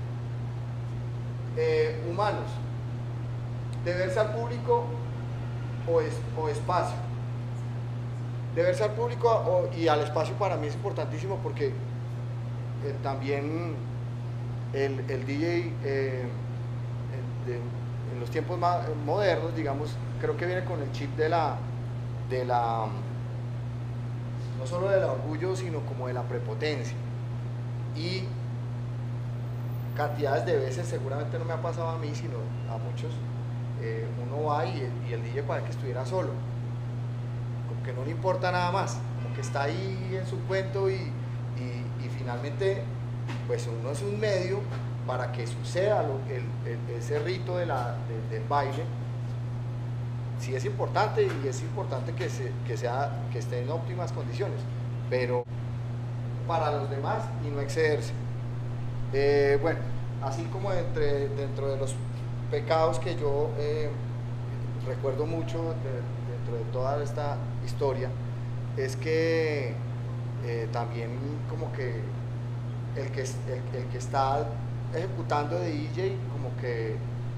Eh, humanos, deberse al público o, es, o espacio. Deberse al público o, y al espacio para mí es importantísimo porque eh, también el, el D J eh, en, de, en los tiempos más modernos, digamos, creo que viene con el chip de la, de la no solo del orgullo, sino como de la prepotencia. Y cantidades de veces, seguramente no me ha pasado a mí, sino a muchos, eh, uno va y el, y el D J para que estuviera solo, como que no le importa nada más, como que está ahí en su cuento y, y, y finalmente pues uno es un medio para que suceda lo, el, el, ese rito de la, de, del baile. Sí es importante y es importante que, se, que, sea, que esté en óptimas condiciones, pero para los demás y no excederse. Eh, bueno, así como entre, dentro de los pecados que yo eh, recuerdo mucho de, dentro de toda esta historia, es que eh, también como que el que, el, el que está ejecutando de D J como que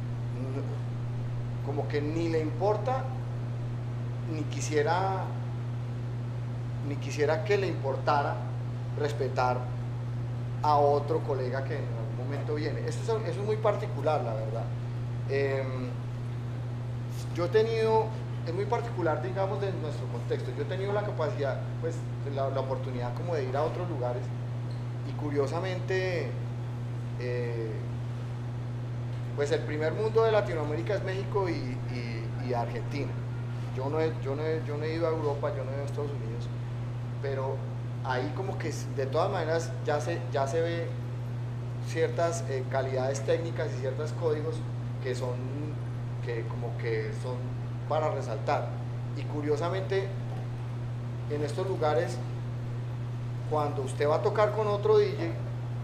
como que ni le importa, ni quisiera, ni quisiera que le importara respetar a otro colega que en algún momento viene. Eso es, eso es muy particular, la verdad. Eh, yo he tenido, es muy particular, digamos, de nuestro contexto. Yo he tenido la capacidad, pues, la, la oportunidad como de ir a otros lugares y curiosamente, eh, pues el primer mundo de Latinoamérica es México y, y, y Argentina. Yo no, he, yo, no he, yo no he ido a Europa, yo no he ido a Estados Unidos, pero ahí como que de todas maneras ya se, ya se ve ciertas eh, calidades técnicas y ciertos códigos que son, que como que son para resaltar. Y curiosamente, en estos lugares, cuando usted va a tocar con otro D J,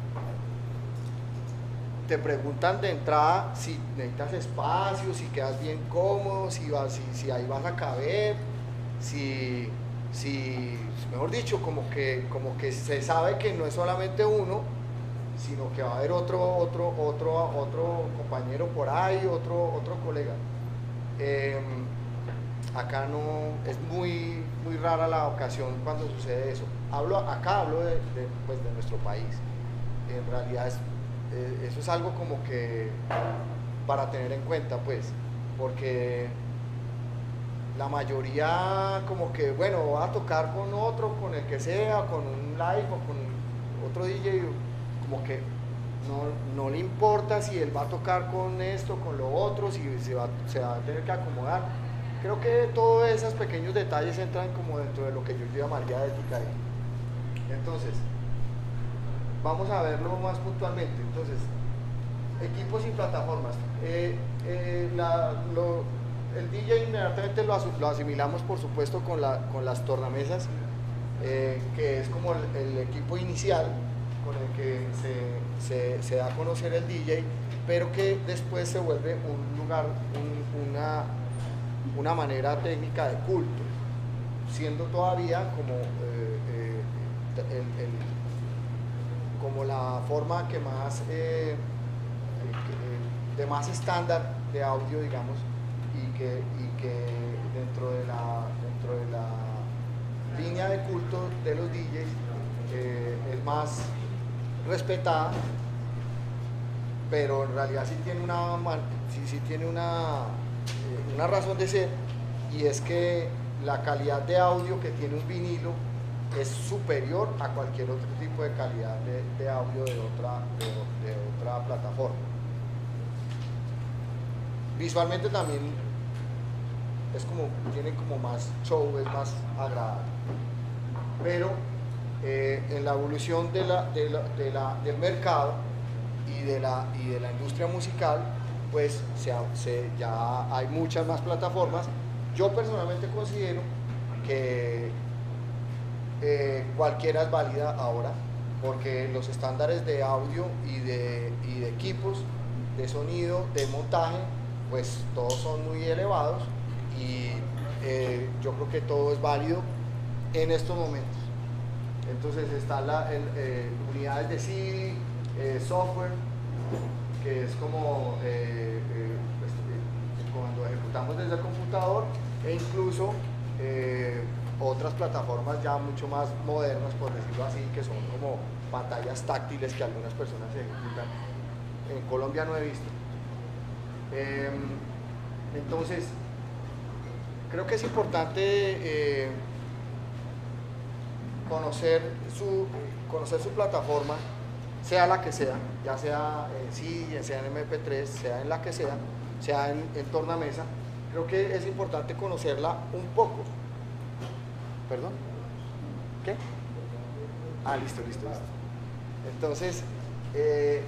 te preguntan de entrada si necesitas espacio, si quedas bien cómodo, si, vas, si, si ahí vas a caber, si, si, mejor dicho, como que, como que se sabe que no es solamente uno, sino que va a haber otro, otro, otro, otro compañero por ahí, otro, otro colega. Eh, acá no, es muy, muy rara la ocasión cuando sucede eso. Hablo, acá hablo de, de, pues, de nuestro país. En realidad es, eso es algo como que para tener en cuenta, pues, porque la mayoría como que, bueno, va a tocar con otro, con el que sea, con un live o con otro D J, como que no, no le importa si él va a tocar con esto, con lo otro, si se va, se va a tener que acomodar. Creo que todos esos pequeños detalles entran como dentro de lo que yo llamaría ética. Entonces, vamos a verlo más puntualmente. Entonces, equipos y plataformas. Eh, eh, la, lo, el D J inmediatamente lo, asu, lo asimilamos, por supuesto, con, la, con las tornamesas, eh, que es como el, el equipo inicial con el que se, se, se da a conocer el D J, pero que después se vuelve un lugar, un, una, una manera técnica de culto, siendo todavía como, eh, eh, el, el, como la forma que más, eh, de más estándar de audio, digamos, y que, y que dentro, de la, dentro de la línea de culto de los D Js eh, es más respetada, pero en realidad sí tiene una, sí, sí tiene una, eh, una razón de ser, y es que la calidad de audio que tiene un vinilo es superior a cualquier otro tipo de calidad de, de audio de otra, de, de otra plataforma. Visualmente también es como, tiene como más show, es más agradable. Pero eh, en la evolución de la, de la, de la, del mercado y de, la, y de la industria musical, pues se, se, ya hay muchas más plataformas. Yo personalmente considero que eh, cualquiera es válida ahora, porque los estándares de audio y de, y de equipos, de sonido, de montaje, pues todos son muy elevados, y eh, yo creo que todo es válido en estos momentos. Entonces están la, el, eh, unidades de C D, eh, software, que es como eh, eh, pues, eh, cuando ejecutamos desde el computador, e incluso eh, otras plataformas ya mucho más modernas, por decirlo así, que son como pantallas táctiles que algunas personas ejecutan. En Colombia no he visto. Eh, entonces, creo que es importante eh, conocer, su, conocer su plataforma, sea la que sea, ya sea en C D, sea en M P tres, sea en la que sea, sea en, en tornamesa. Creo que es importante conocerla un poco. ¿Perdón? ¿Qué? Ah, listo, listo, listo. Entonces, eh,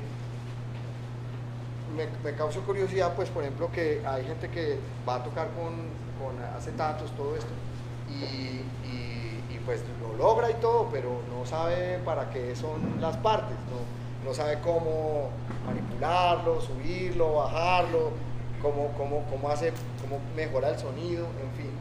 me, me causó curiosidad, pues, por ejemplo, que hay gente que va a tocar con, con acetatos, todo esto, y, y, y pues lo logra y todo, pero no sabe para qué son las partes, no, no sabe cómo manipularlo, subirlo, bajarlo, cómo, cómo, cómo, hace, cómo mejora el sonido, en fin.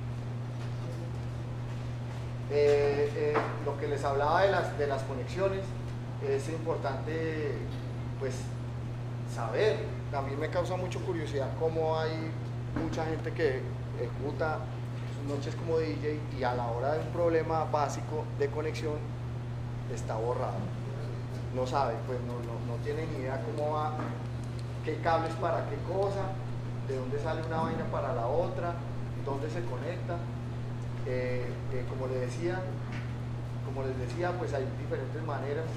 Eh, eh, lo que les hablaba de las, de las conexiones, es importante, pues, saber. También me causa mucha curiosidad cómo hay mucha gente que ejecuta sus noches como D J y a la hora de un problema básico de conexión está borrado. No sabe, pues no, no, no tiene ni idea cómo va, qué cables para qué cosa, de dónde sale una vaina para la otra, dónde se conecta. Eh, eh, como les decía, como les decía, pues hay diferentes maneras.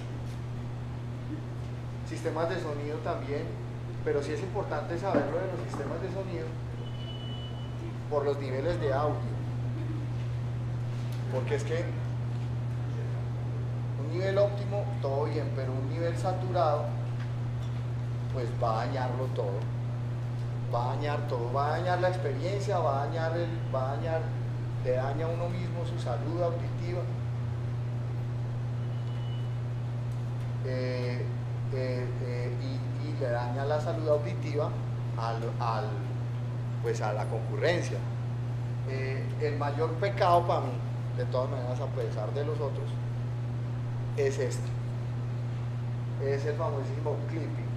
Sistemas de sonido también, pero sí es importante saberlo de los sistemas de sonido por los niveles de audio, porque es que un nivel óptimo, todo bien, pero un nivel saturado, pues va a dañarlo todo, va a dañar todo, va a dañar la experiencia, va a dañar, el, va a dañar, le daña a uno mismo su salud auditiva. Eh, Eh, eh, y, y le daña la salud auditiva al, al, pues a la concurrencia. Eh, el mayor pecado para mí, de todas maneras, a pesar de los otros, es este. Es el famosísimo clipping.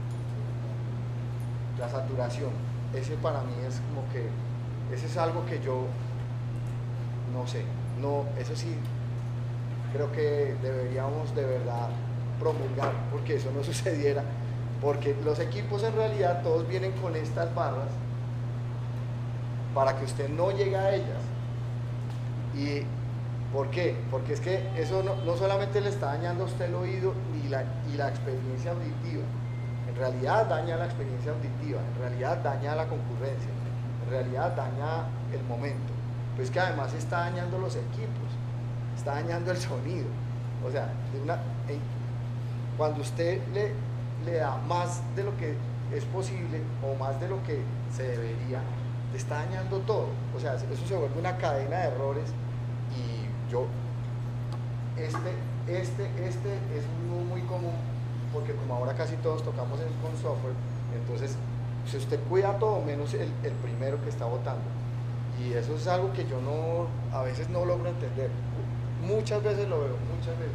La saturación. Ese para mí es como que, ese es algo que yo, no sé, no, eso sí, creo que deberíamos de verdad promulgar, porque eso no sucediera, Porque los equipos en realidad todos vienen con estas barras para que usted no llegue a ellas. ¿Y por qué? Porque es que eso no, no solamente le está dañando a usted el oído ni la, y la experiencia auditiva, en realidad daña la experiencia auditiva, en realidad daña la concurrencia, en realidad daña el momento. Pues que además está dañando los equipos, está dañando el sonido. O sea, de una, en, cuando usted le, le da más de lo que es posible o más de lo que se debería, le está dañando todo. O sea, eso se vuelve una cadena de errores. Y yo, este, este, este es muy, muy común, porque como ahora casi todos tocamos en, con software, entonces si usted cuida todo menos el, el primero que está votando. Y eso es algo que yo no, a veces no logro entender. Muchas veces lo veo, muchas veces.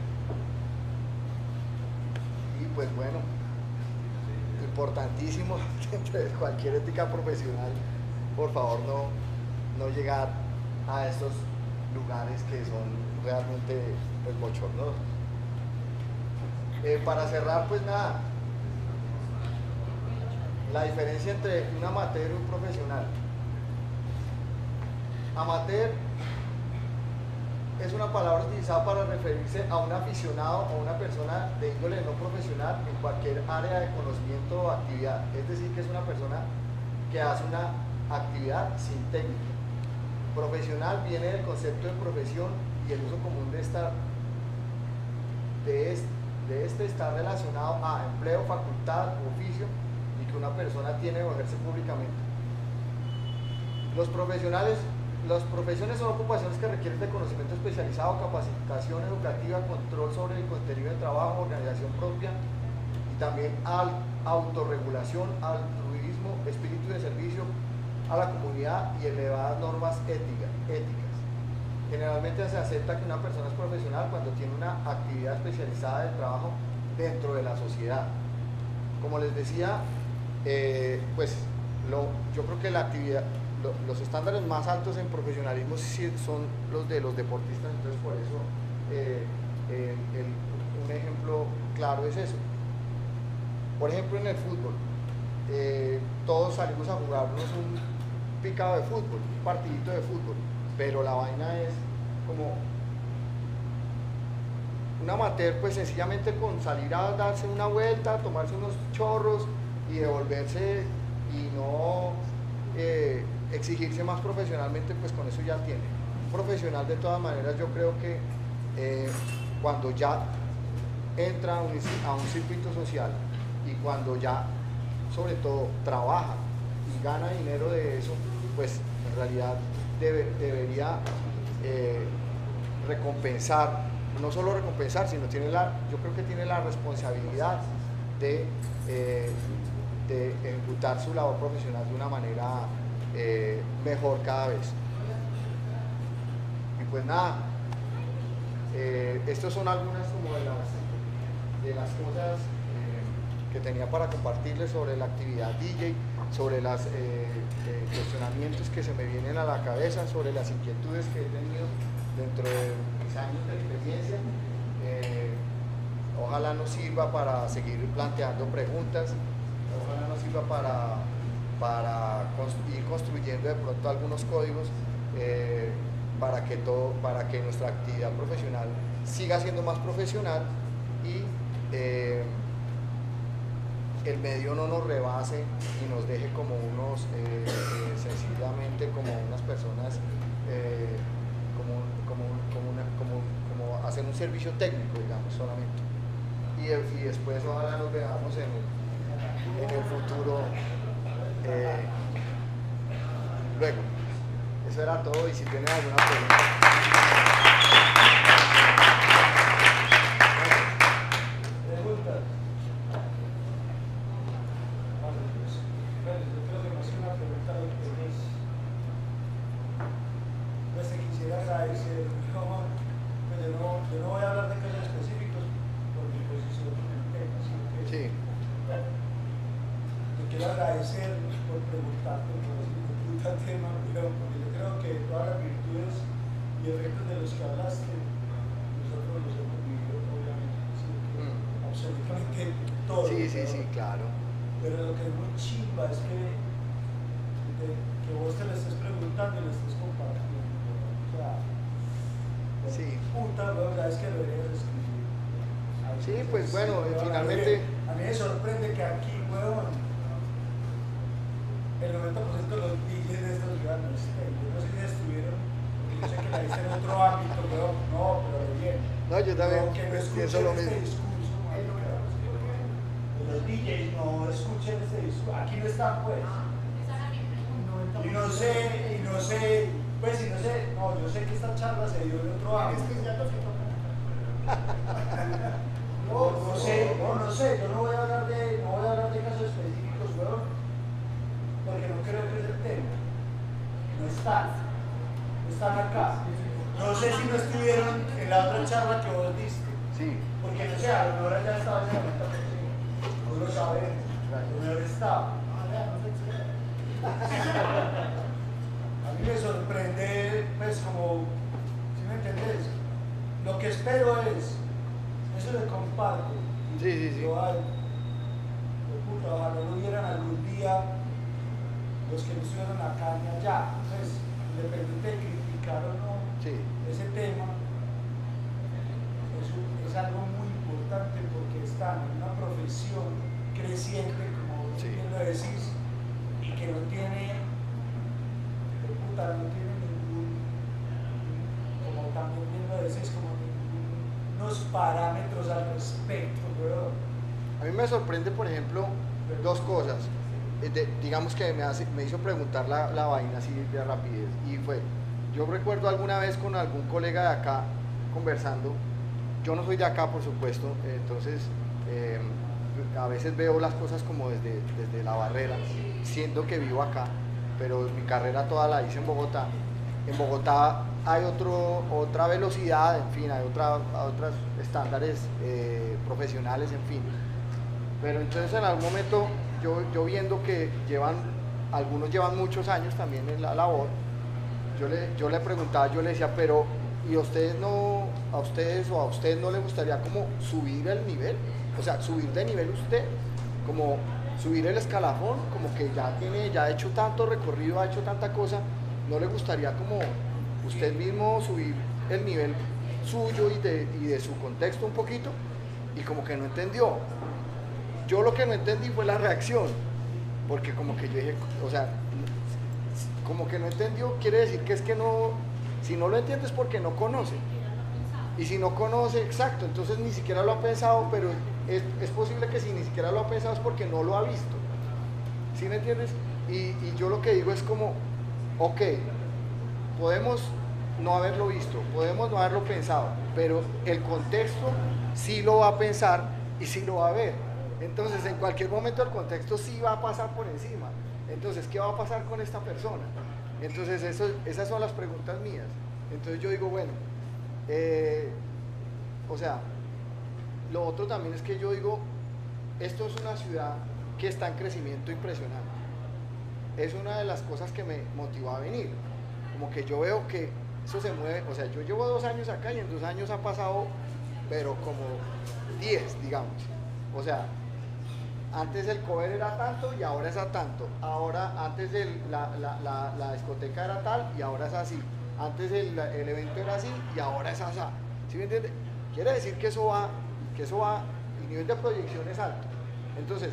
Y pues bueno, importantísimo dentro de cualquier ética profesional, por favor no, no llegar a estos lugares que son realmente pues, bochornosos. Eh, para cerrar, pues nada, la diferencia entre un amateur y un profesional. Amateur es una palabra utilizada para referirse a un aficionado o una persona de índole no profesional en cualquier área de conocimiento o actividad. Es decir, que es una persona que hace una actividad sin técnica. Profesional viene del concepto de profesión y el uso común de, esta, de, este, de este está relacionado a empleo, facultad, oficio y que una persona tiene o ejerce públicamente. Los profesionales, las profesiones son ocupaciones que requieren de conocimiento especializado, capacitación educativa, control sobre el contenido de trabajo, organización propia y también al, autorregulación, altruismo, espíritu de servicio a la comunidad y elevadas normas ética, éticas. Generalmente se acepta que una persona es profesional cuando tiene una actividad especializada de trabajo dentro de la sociedad. Como les decía, eh, pues lo, yo creo que la actividad, lo, los estándares más altos en profesionalismo son los de los deportistas, entonces por eso eh, el, el, un ejemplo claro es eso. Por ejemplo, en el fútbol, eh, todos salimos a jugarnos un picado de fútbol, un partidito de fútbol, pero la vaina es como un amateur, pues sencillamente con salir a darse una vuelta, tomarse unos chorros y devolverse y no eh, exigirse más profesionalmente, pues con eso ya tiene. Un profesional de todas maneras yo creo que eh, cuando ya entra a un, a un circuito social y cuando ya sobre todo trabaja y gana dinero de eso, pues en realidad debe, debería eh, recompensar, no solo recompensar, sino tiene la, yo creo que tiene la responsabilidad de, eh, de ejecutar su labor profesional de una manera eh, mejor cada vez. Y pues nada, eh, estos son algunas como de las, de las cosas eh, que tenía para compartirles sobre la actividad D J, sobre los eh, eh, cuestionamientos que se me vienen a la cabeza, sobre las inquietudes que he tenido dentro de mis años de experiencia. Eh, ojalá nos sirva para seguir planteando preguntas, ojalá nos sirva para, para constru ir construyendo de pronto algunos códigos eh, para, que todo, para que nuestra actividad profesional siga siendo más profesional y eh, el medio no nos rebase y nos deje como unos, eh, eh, sencillamente como unas personas, eh, como, como, como, una, como, como hacer un servicio técnico, digamos, solamente. Y, y después ojalá nos veamos en el, en el futuro. Eh, luego, eso era todo y si tienen alguna pregunta. Quiero agradecer por preguntarte por este tema, pero porque yo creo que todas las virtudes y efectos de los que hablaste, nosotros los hemos vivido, obviamente, así que mm. absolutamente todo. Sí, sí, pero, sí, claro. Pero lo que es muy chimba es que, de, que vos te lo estés preguntando y lo estés compartiendo. O sea, Sí. puta, weón, sabes que lo deberías escribir. Ay, Sí, entonces, pues bueno, weón, finalmente... A mí, a mí me sorprende que aquí, weón, el noventa por ciento de los D Js de esta ciudad no estén. Yo no sé si estuvieron, porque yo sé que la viste en otro ámbito, weón, no, pero bien. No, yo también Pero que no pienso escuchen lo este mismo. discurso, marica. Los D Js no escuchen este discurso. Aquí no están, pues. Y no sé, y no sé, pues, y no sé, no, yo sé que esta charla se dio en otro ámbito. No, no sé, no, no sé, yo no voy a hablar de, no voy a hablar de casos específicos, weón, porque no creo que es el tema. No están, no están acá. No sé si no estuvieron en la otra charla que vos diste. Sí. Porque no sé, a lo mejor ya estaba en el noventa por ciento. No lo sabemos. A lo mejor estaba. A mí me sorprende, pues, como, ¿sí me entendés? Lo que espero es, eso le comparto. Sí, sí, sí. Yo, ay, de puta, ojalá lo vieran algún día los que no estuvieron acá ni allá. Pues, independiente de criticar o no Sí. ese tema, es, un, es algo muy importante porque están en una profesión creciente, como vos Sí. bien lo decís, y que no tiene, de puta, no tiene ningún, como también bien lo decís, como unos parámetros al respecto, weón. A mí me sorprende, por ejemplo, dos cosas. Eh, de- digamos que me, hace, me hizo preguntar la, la vaina así de rapidez. Y fue, yo recuerdo alguna vez con algún colega de acá conversando. Yo no soy de acá, por supuesto, eh, entonces eh, a veces veo las cosas como desde, desde la barrera, siendo que vivo acá, pero mi carrera toda la hice en Bogotá. En Bogotá hay otro, otra velocidad, en fin, hay otra, otros estándares eh, profesionales, en fin. Pero entonces en algún momento yo, yo viendo que llevan, algunos llevan muchos años también en la labor, yo le, yo le preguntaba, yo le decía, pero ¿y a ustedes no, a ustedes o a usted no le gustaría como subir el nivel? O sea, subir de nivel usted, como subir el escalafón, como que ya tiene, ya ha hecho tanto recorrido, ha hecho tanta cosa, ¿no le gustaría como usted mismo subir el nivel suyo y de, y de su contexto un poquito? Y como que no entendió. Yo lo que no entendí fue la reacción, porque como que yo dije, o sea, como que no entendió, quiere decir que es que no, si no lo entiende es porque no conoce. Y si no conoce, exacto, entonces ni siquiera lo ha pensado, pero es, es posible que si ni siquiera lo ha pensado es porque no lo ha visto. ¿Sí me entiendes? Y, y yo lo que digo es como, ok, podemos no haberlo visto, podemos no haberlo pensado, pero el contexto sí lo va a pensar y sí lo va a ver. Entonces, en cualquier momento el contexto sí va a pasar por encima. Entonces, ¿qué va a pasar con esta persona? Entonces, eso, esas son las preguntas mías. Entonces, yo digo, bueno, eh, o sea, lo otro también es que yo digo, esto es una ciudad que está en crecimiento impresionante. Es una de las cosas que me motivó a venir. Como que yo veo que eso se mueve, o sea, yo llevo dos años acá y en dos años ha pasado, pero como diez, digamos. O sea, antes el cover era tanto y ahora es a tanto. Ahora, antes el, la, la, la, la discoteca era tal y ahora es así. Antes el, el evento era así y ahora es así. ¿Sí me entiende? Quiere decir que eso va, que eso va, el nivel de proyección es alto. Entonces,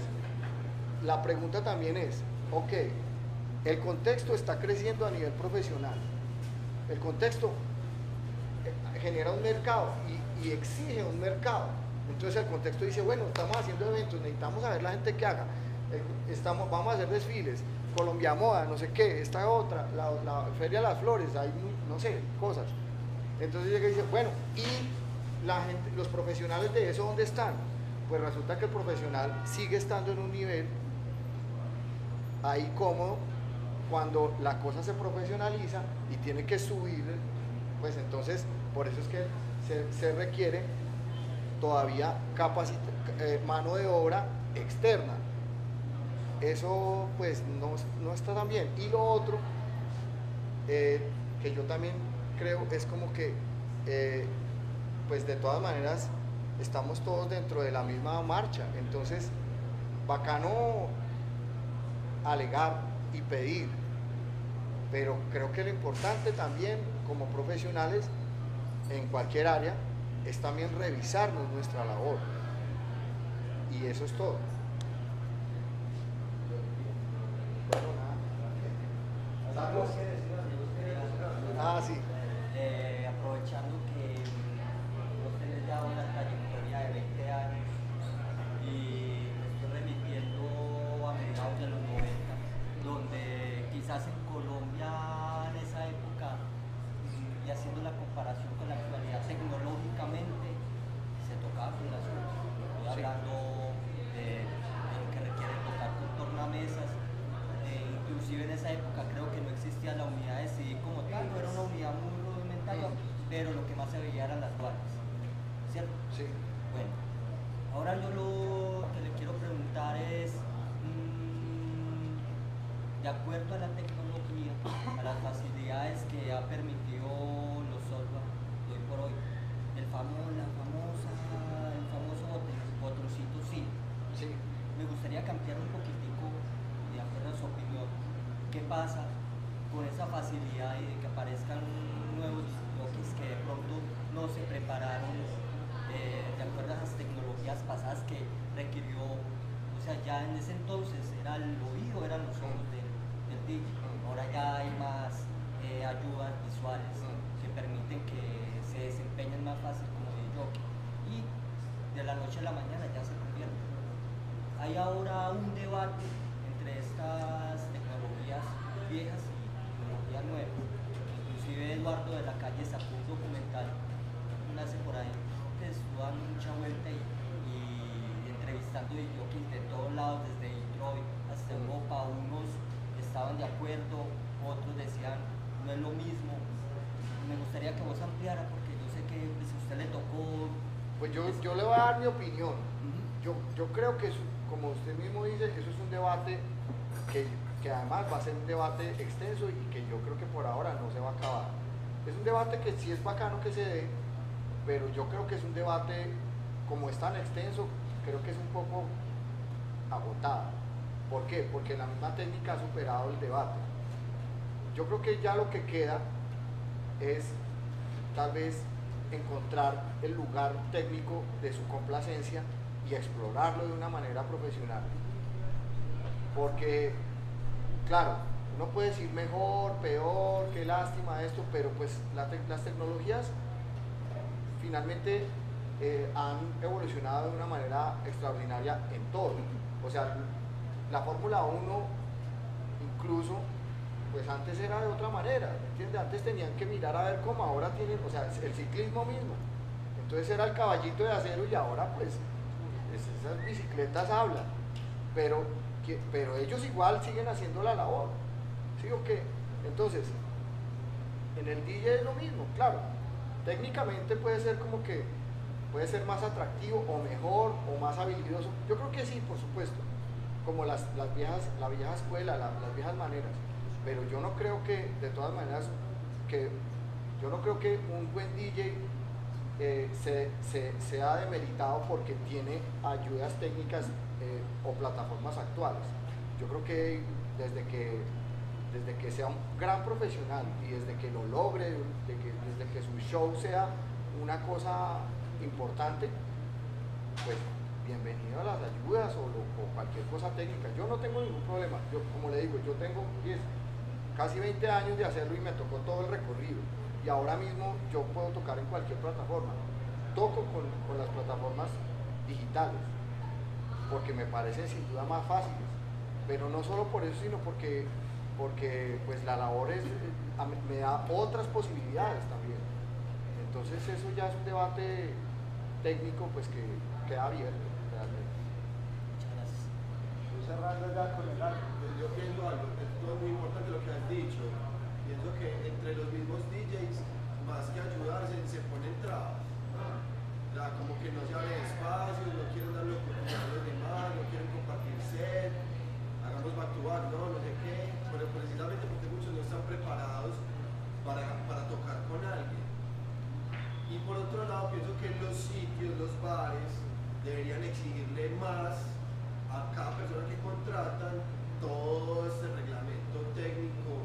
la pregunta también es, ok, el contexto está creciendo a nivel profesional. El contexto genera un mercado y, y exige un mercado. Entonces el contexto dice, bueno, estamos haciendo eventos, necesitamos saber la gente que haga, estamos, vamos a hacer desfiles, Colombia Moda, no sé qué, esta otra, la, la Feria de las Flores, hay, no sé, cosas. Entonces llega y dice, bueno, ¿y la gente, los profesionales de eso dónde están? Pues resulta que el profesional sigue estando en un nivel ahí cómodo. Cuando la cosa se profesionaliza y tiene que subir, pues entonces, por eso es que se, se requiere todavía capacita, eh, mano de obra externa. Eso pues no, no está tan bien. Y lo otro, eh, que yo también creo, es como que, eh, pues de todas maneras, estamos todos dentro de la misma marcha. Entonces, bacano alegar y pedir, pero creo que lo importante también como profesionales en cualquier área es también revisarnos nuestra labor, y eso es todo. Ah, sí. Eh, aprovechando que ustedes ya una trayectoria de veinte años y me estoy remitiendo a mediados de los noventa, donde quizás en Colombia en esa época, y haciendo la comparación con la actualidad tecnológicamente, se tocaba con las uñas. Estoy hablando de, de lo que requiere tocar con tornamesas. Inclusive en esa época creo que no existía la unidad de C I como tal, no era una unidad muy rudimentaria, pero lo que más se veía eran las duales, ¿cierto? Sí. Bueno, ahora yo lo que le quiero preguntar es, mmm, de acuerdo a la tecnología, a las facilidades que ha permitido los software de hoy por hoy, el famoso, la famosa, el famoso botoncito sí. Sí. Me gustaría cambiar un poquitico, de acuerdo a su opinión, ¿qué pasa con esa facilidad y de que aparezcan nuevos dispositivos que de pronto no se prepararon eh, de acuerdo a las tecnologías pasadas que requirió? O sea, ya en ese entonces era el oído, eran los ojos del, del D J. Ahora ya hay más eh, ayudas visuales que permiten que se desempeñen más fácil como D J. Y de la noche a la mañana ya se convierte. Hay ahora un debate entre estas tecnologías viejas y tecnologías nuevas. Inclusive Eduardo de la Calle sacó un documental hace por ahí que estuvo dando mucha vuelta y, y entrevistando a jockeys de todos lados, desde Detroit hasta Europa. Unos estaban de acuerdo, otros decían no es lo mismo. Me gustaría que vos ampliara, porque yo sé que pues, a usted le tocó. Pues yo, yo le voy a dar mi opinión. Uh-huh. yo, yo creo que, eso, como usted mismo dice, eso es un debate que, que además va a ser un debate extenso y que yo creo que por ahora no se va a acabar. Es un debate que sí es bacano que se dé, pero yo creo que es un debate, como es tan extenso, creo que es un poco agotado. ¿Por qué? Porque la misma técnica ha superado el debate. Yo creo que ya lo que queda es tal vez encontrar el lugar técnico de su complacencia y explorarlo de una manera profesional. Porque, claro, uno puede decir mejor, peor, qué lástima esto, pero pues la te las tecnologías finalmente eh, han evolucionado de una manera extraordinaria en todo. O sea, la Fórmula uno incluso, pues antes era de otra manera, ¿entiendes? Antes tenían que mirar a ver cómo ahora tienen, o sea, el ciclismo mismo. Entonces era el caballito de acero y ahora pues esas bicicletas hablan. Pero, que, pero ellos igual siguen haciendo la labor. ¿Sí o qué? Entonces, en el D J es lo mismo, claro. Técnicamente puede ser como que puede ser más atractivo o mejor o más habilidoso. Yo creo que sí, por supuesto. Como las, las viejas, la vieja escuela, la, las viejas maneras. Pero yo no creo que, de todas maneras, que yo no creo que un buen D J eh, se, se, sea demeritado porque tiene ayudas técnicas eh, o plataformas actuales. Yo creo que desde que desde que sea un gran profesional y desde que lo logre, de que, desde que su show sea una cosa importante, pues bienvenido a las ayudas o, lo, o cualquier cosa técnica. Yo no tengo ningún problema. Yo, como le digo, yo tengo diez, casi veinte años de hacerlo y me tocó todo el recorrido. Y ahora mismo yo puedo tocar en cualquier plataforma. Toco con, con las plataformas digitales, porque me parecen sin duda más fáciles. Pero no solo por eso, sino porque, porque pues la labor es, me da otras posibilidades también. Entonces eso ya es un debate técnico pues que queda abierto realmente. Muchas gracias. Estoy cerrando ya con el arco. Yo pienso algo, esto es muy importante lo que has dicho. Pienso que entre los mismos D Js, más que ayudarse, se ponen trabas. O sea, como que no se abren espacios, no quieren darle oportunidad a los demás, no quieren compartir set, hagamos back to back, no, no sé qué, pero precisamente porque muchos no están preparados para, para tocar con alguien. Y por otro lado, pienso que los sitios, los bares, deberían exigirle más a cada persona que contratan todo este reglamento técnico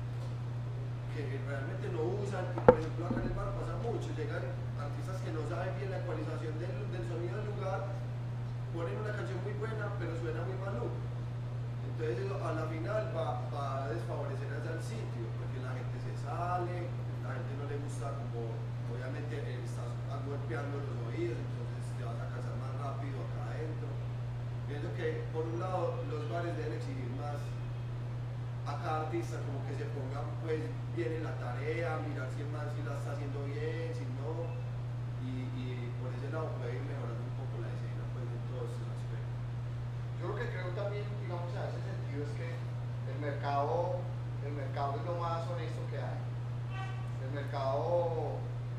que realmente no usan. Y por ejemplo acá en el bar pasa mucho, llegan artistas que no saben bien la ecualización del, del sonido del lugar, ponen una canción muy buena pero suena muy maluco, entonces eso a la final va, va a desfavorecer hacia el sitio porque la gente se sale, la gente no le gusta, como obviamente eh, estás golpeando los oídos, entonces te vas a cansar más rápido acá adentro. Pienso que por un lado los bares deben exigir más a cada artista, como que se pongan pues bien en la tarea, mirar si el man si la está haciendo bien, si no, y, y por ese lado puede ir mejorando un poco la escena pues en todos esos aspectos. Yo lo que creo también, digamos, en ese sentido es que el mercado, el mercado es lo más honesto que hay. El mercado,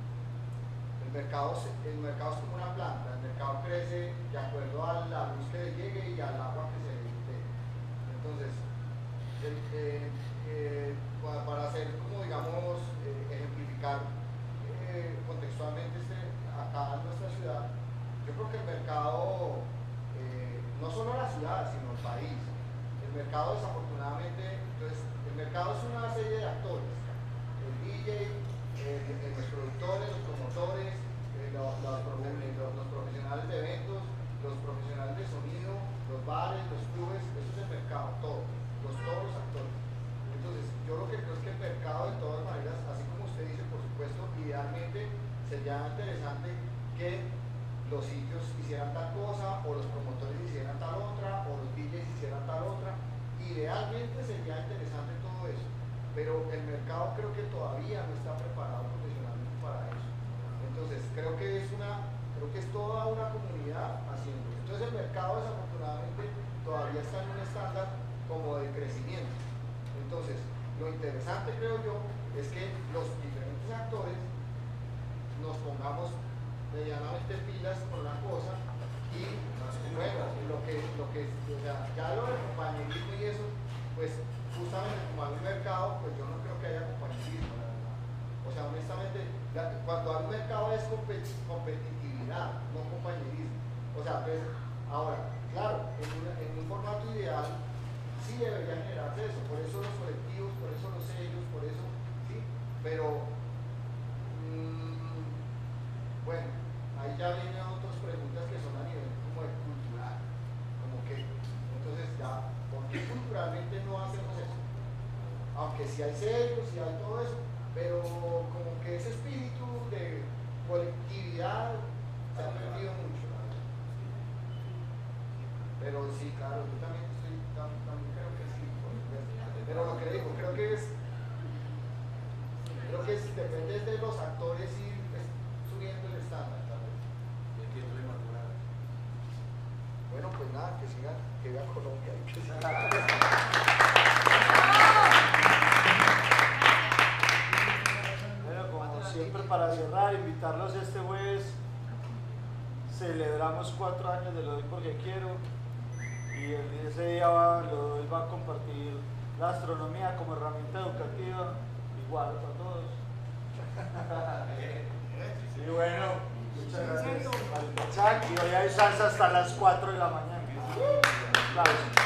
el mercado, el mercado es como una planta, el mercado crece de acuerdo a la luz que le llegue y al agua que se le dé. Entonces, el, eh, eh, para hacer como digamos, eh, ejemplificar eh, contextualmente este, acá en nuestra ciudad, yo creo que el mercado, eh, no solo la ciudad, sino el país, el mercado desafortunadamente, entonces, el mercado es una serie de actores, el D J, eh, los productores, los promotores, eh, los, los, los, los profesionales de eventos, los profesionales de sonido, los bares, los clubes, eso es el mercado, todo, los, todos los actores. Entonces, yo lo que creo es que el mercado, de todas maneras, así como usted dice, por supuesto, idealmente sería interesante que los sitios hicieran tal cosa, o los promotores hicieran tal otra, o los D Js hicieran tal otra. Idealmente sería interesante todo eso, pero el mercado creo que todavía no está preparado profesionalmente para eso. Entonces, creo que es una, creo que es toda una comunidad haciendo. Entonces, el mercado desafortunadamente todavía está en un estándar como de crecimiento. Entonces, lo interesante creo yo es que los diferentes actores nos pongamos medianamente pilas con una cosa y bueno, lo que, lo que, o sea, ya lo del compañerismo y eso, pues justamente como hay un mercado, pues yo no creo que haya compañerismo, la verdad. O sea, honestamente, la, cuando hay un mercado es competitividad, no compañerismo. O sea, pues, ahora, claro, en, una, en un formato ideal sí debería generarse eso, por eso los colectivos, por eso los sellos, por eso, sí, pero mmm, bueno, ahí ya vienen otras preguntas que son a nivel como de cultural, como que, entonces ya, ¿por qué culturalmente no hacemos eso? Aunque sí hay sellos, sí hay todo eso, pero como que ese espíritu de colectividad se ha perdido mucho, la verdad. Pero sí, claro, yo también estoy, también creo que sí, por supuesto. Pero lo que digo, creo que es, creo que es, depende de los actores ir subiendo el estándar, tal vez. Bueno, pues nada, que siga, que vea Colombia y que siga. Bueno, como siempre, para cerrar, invitarlos este jueves. Celebramos cuatro años de Lo Doy Porque Quiero. Y el, ese día va, Lo Doy va a compartir la astronomía como herramienta educativa, igual para todos. Y bueno, muchas gracias. Y hoy hay salsa hasta las cuatro de la mañana. Aplausos.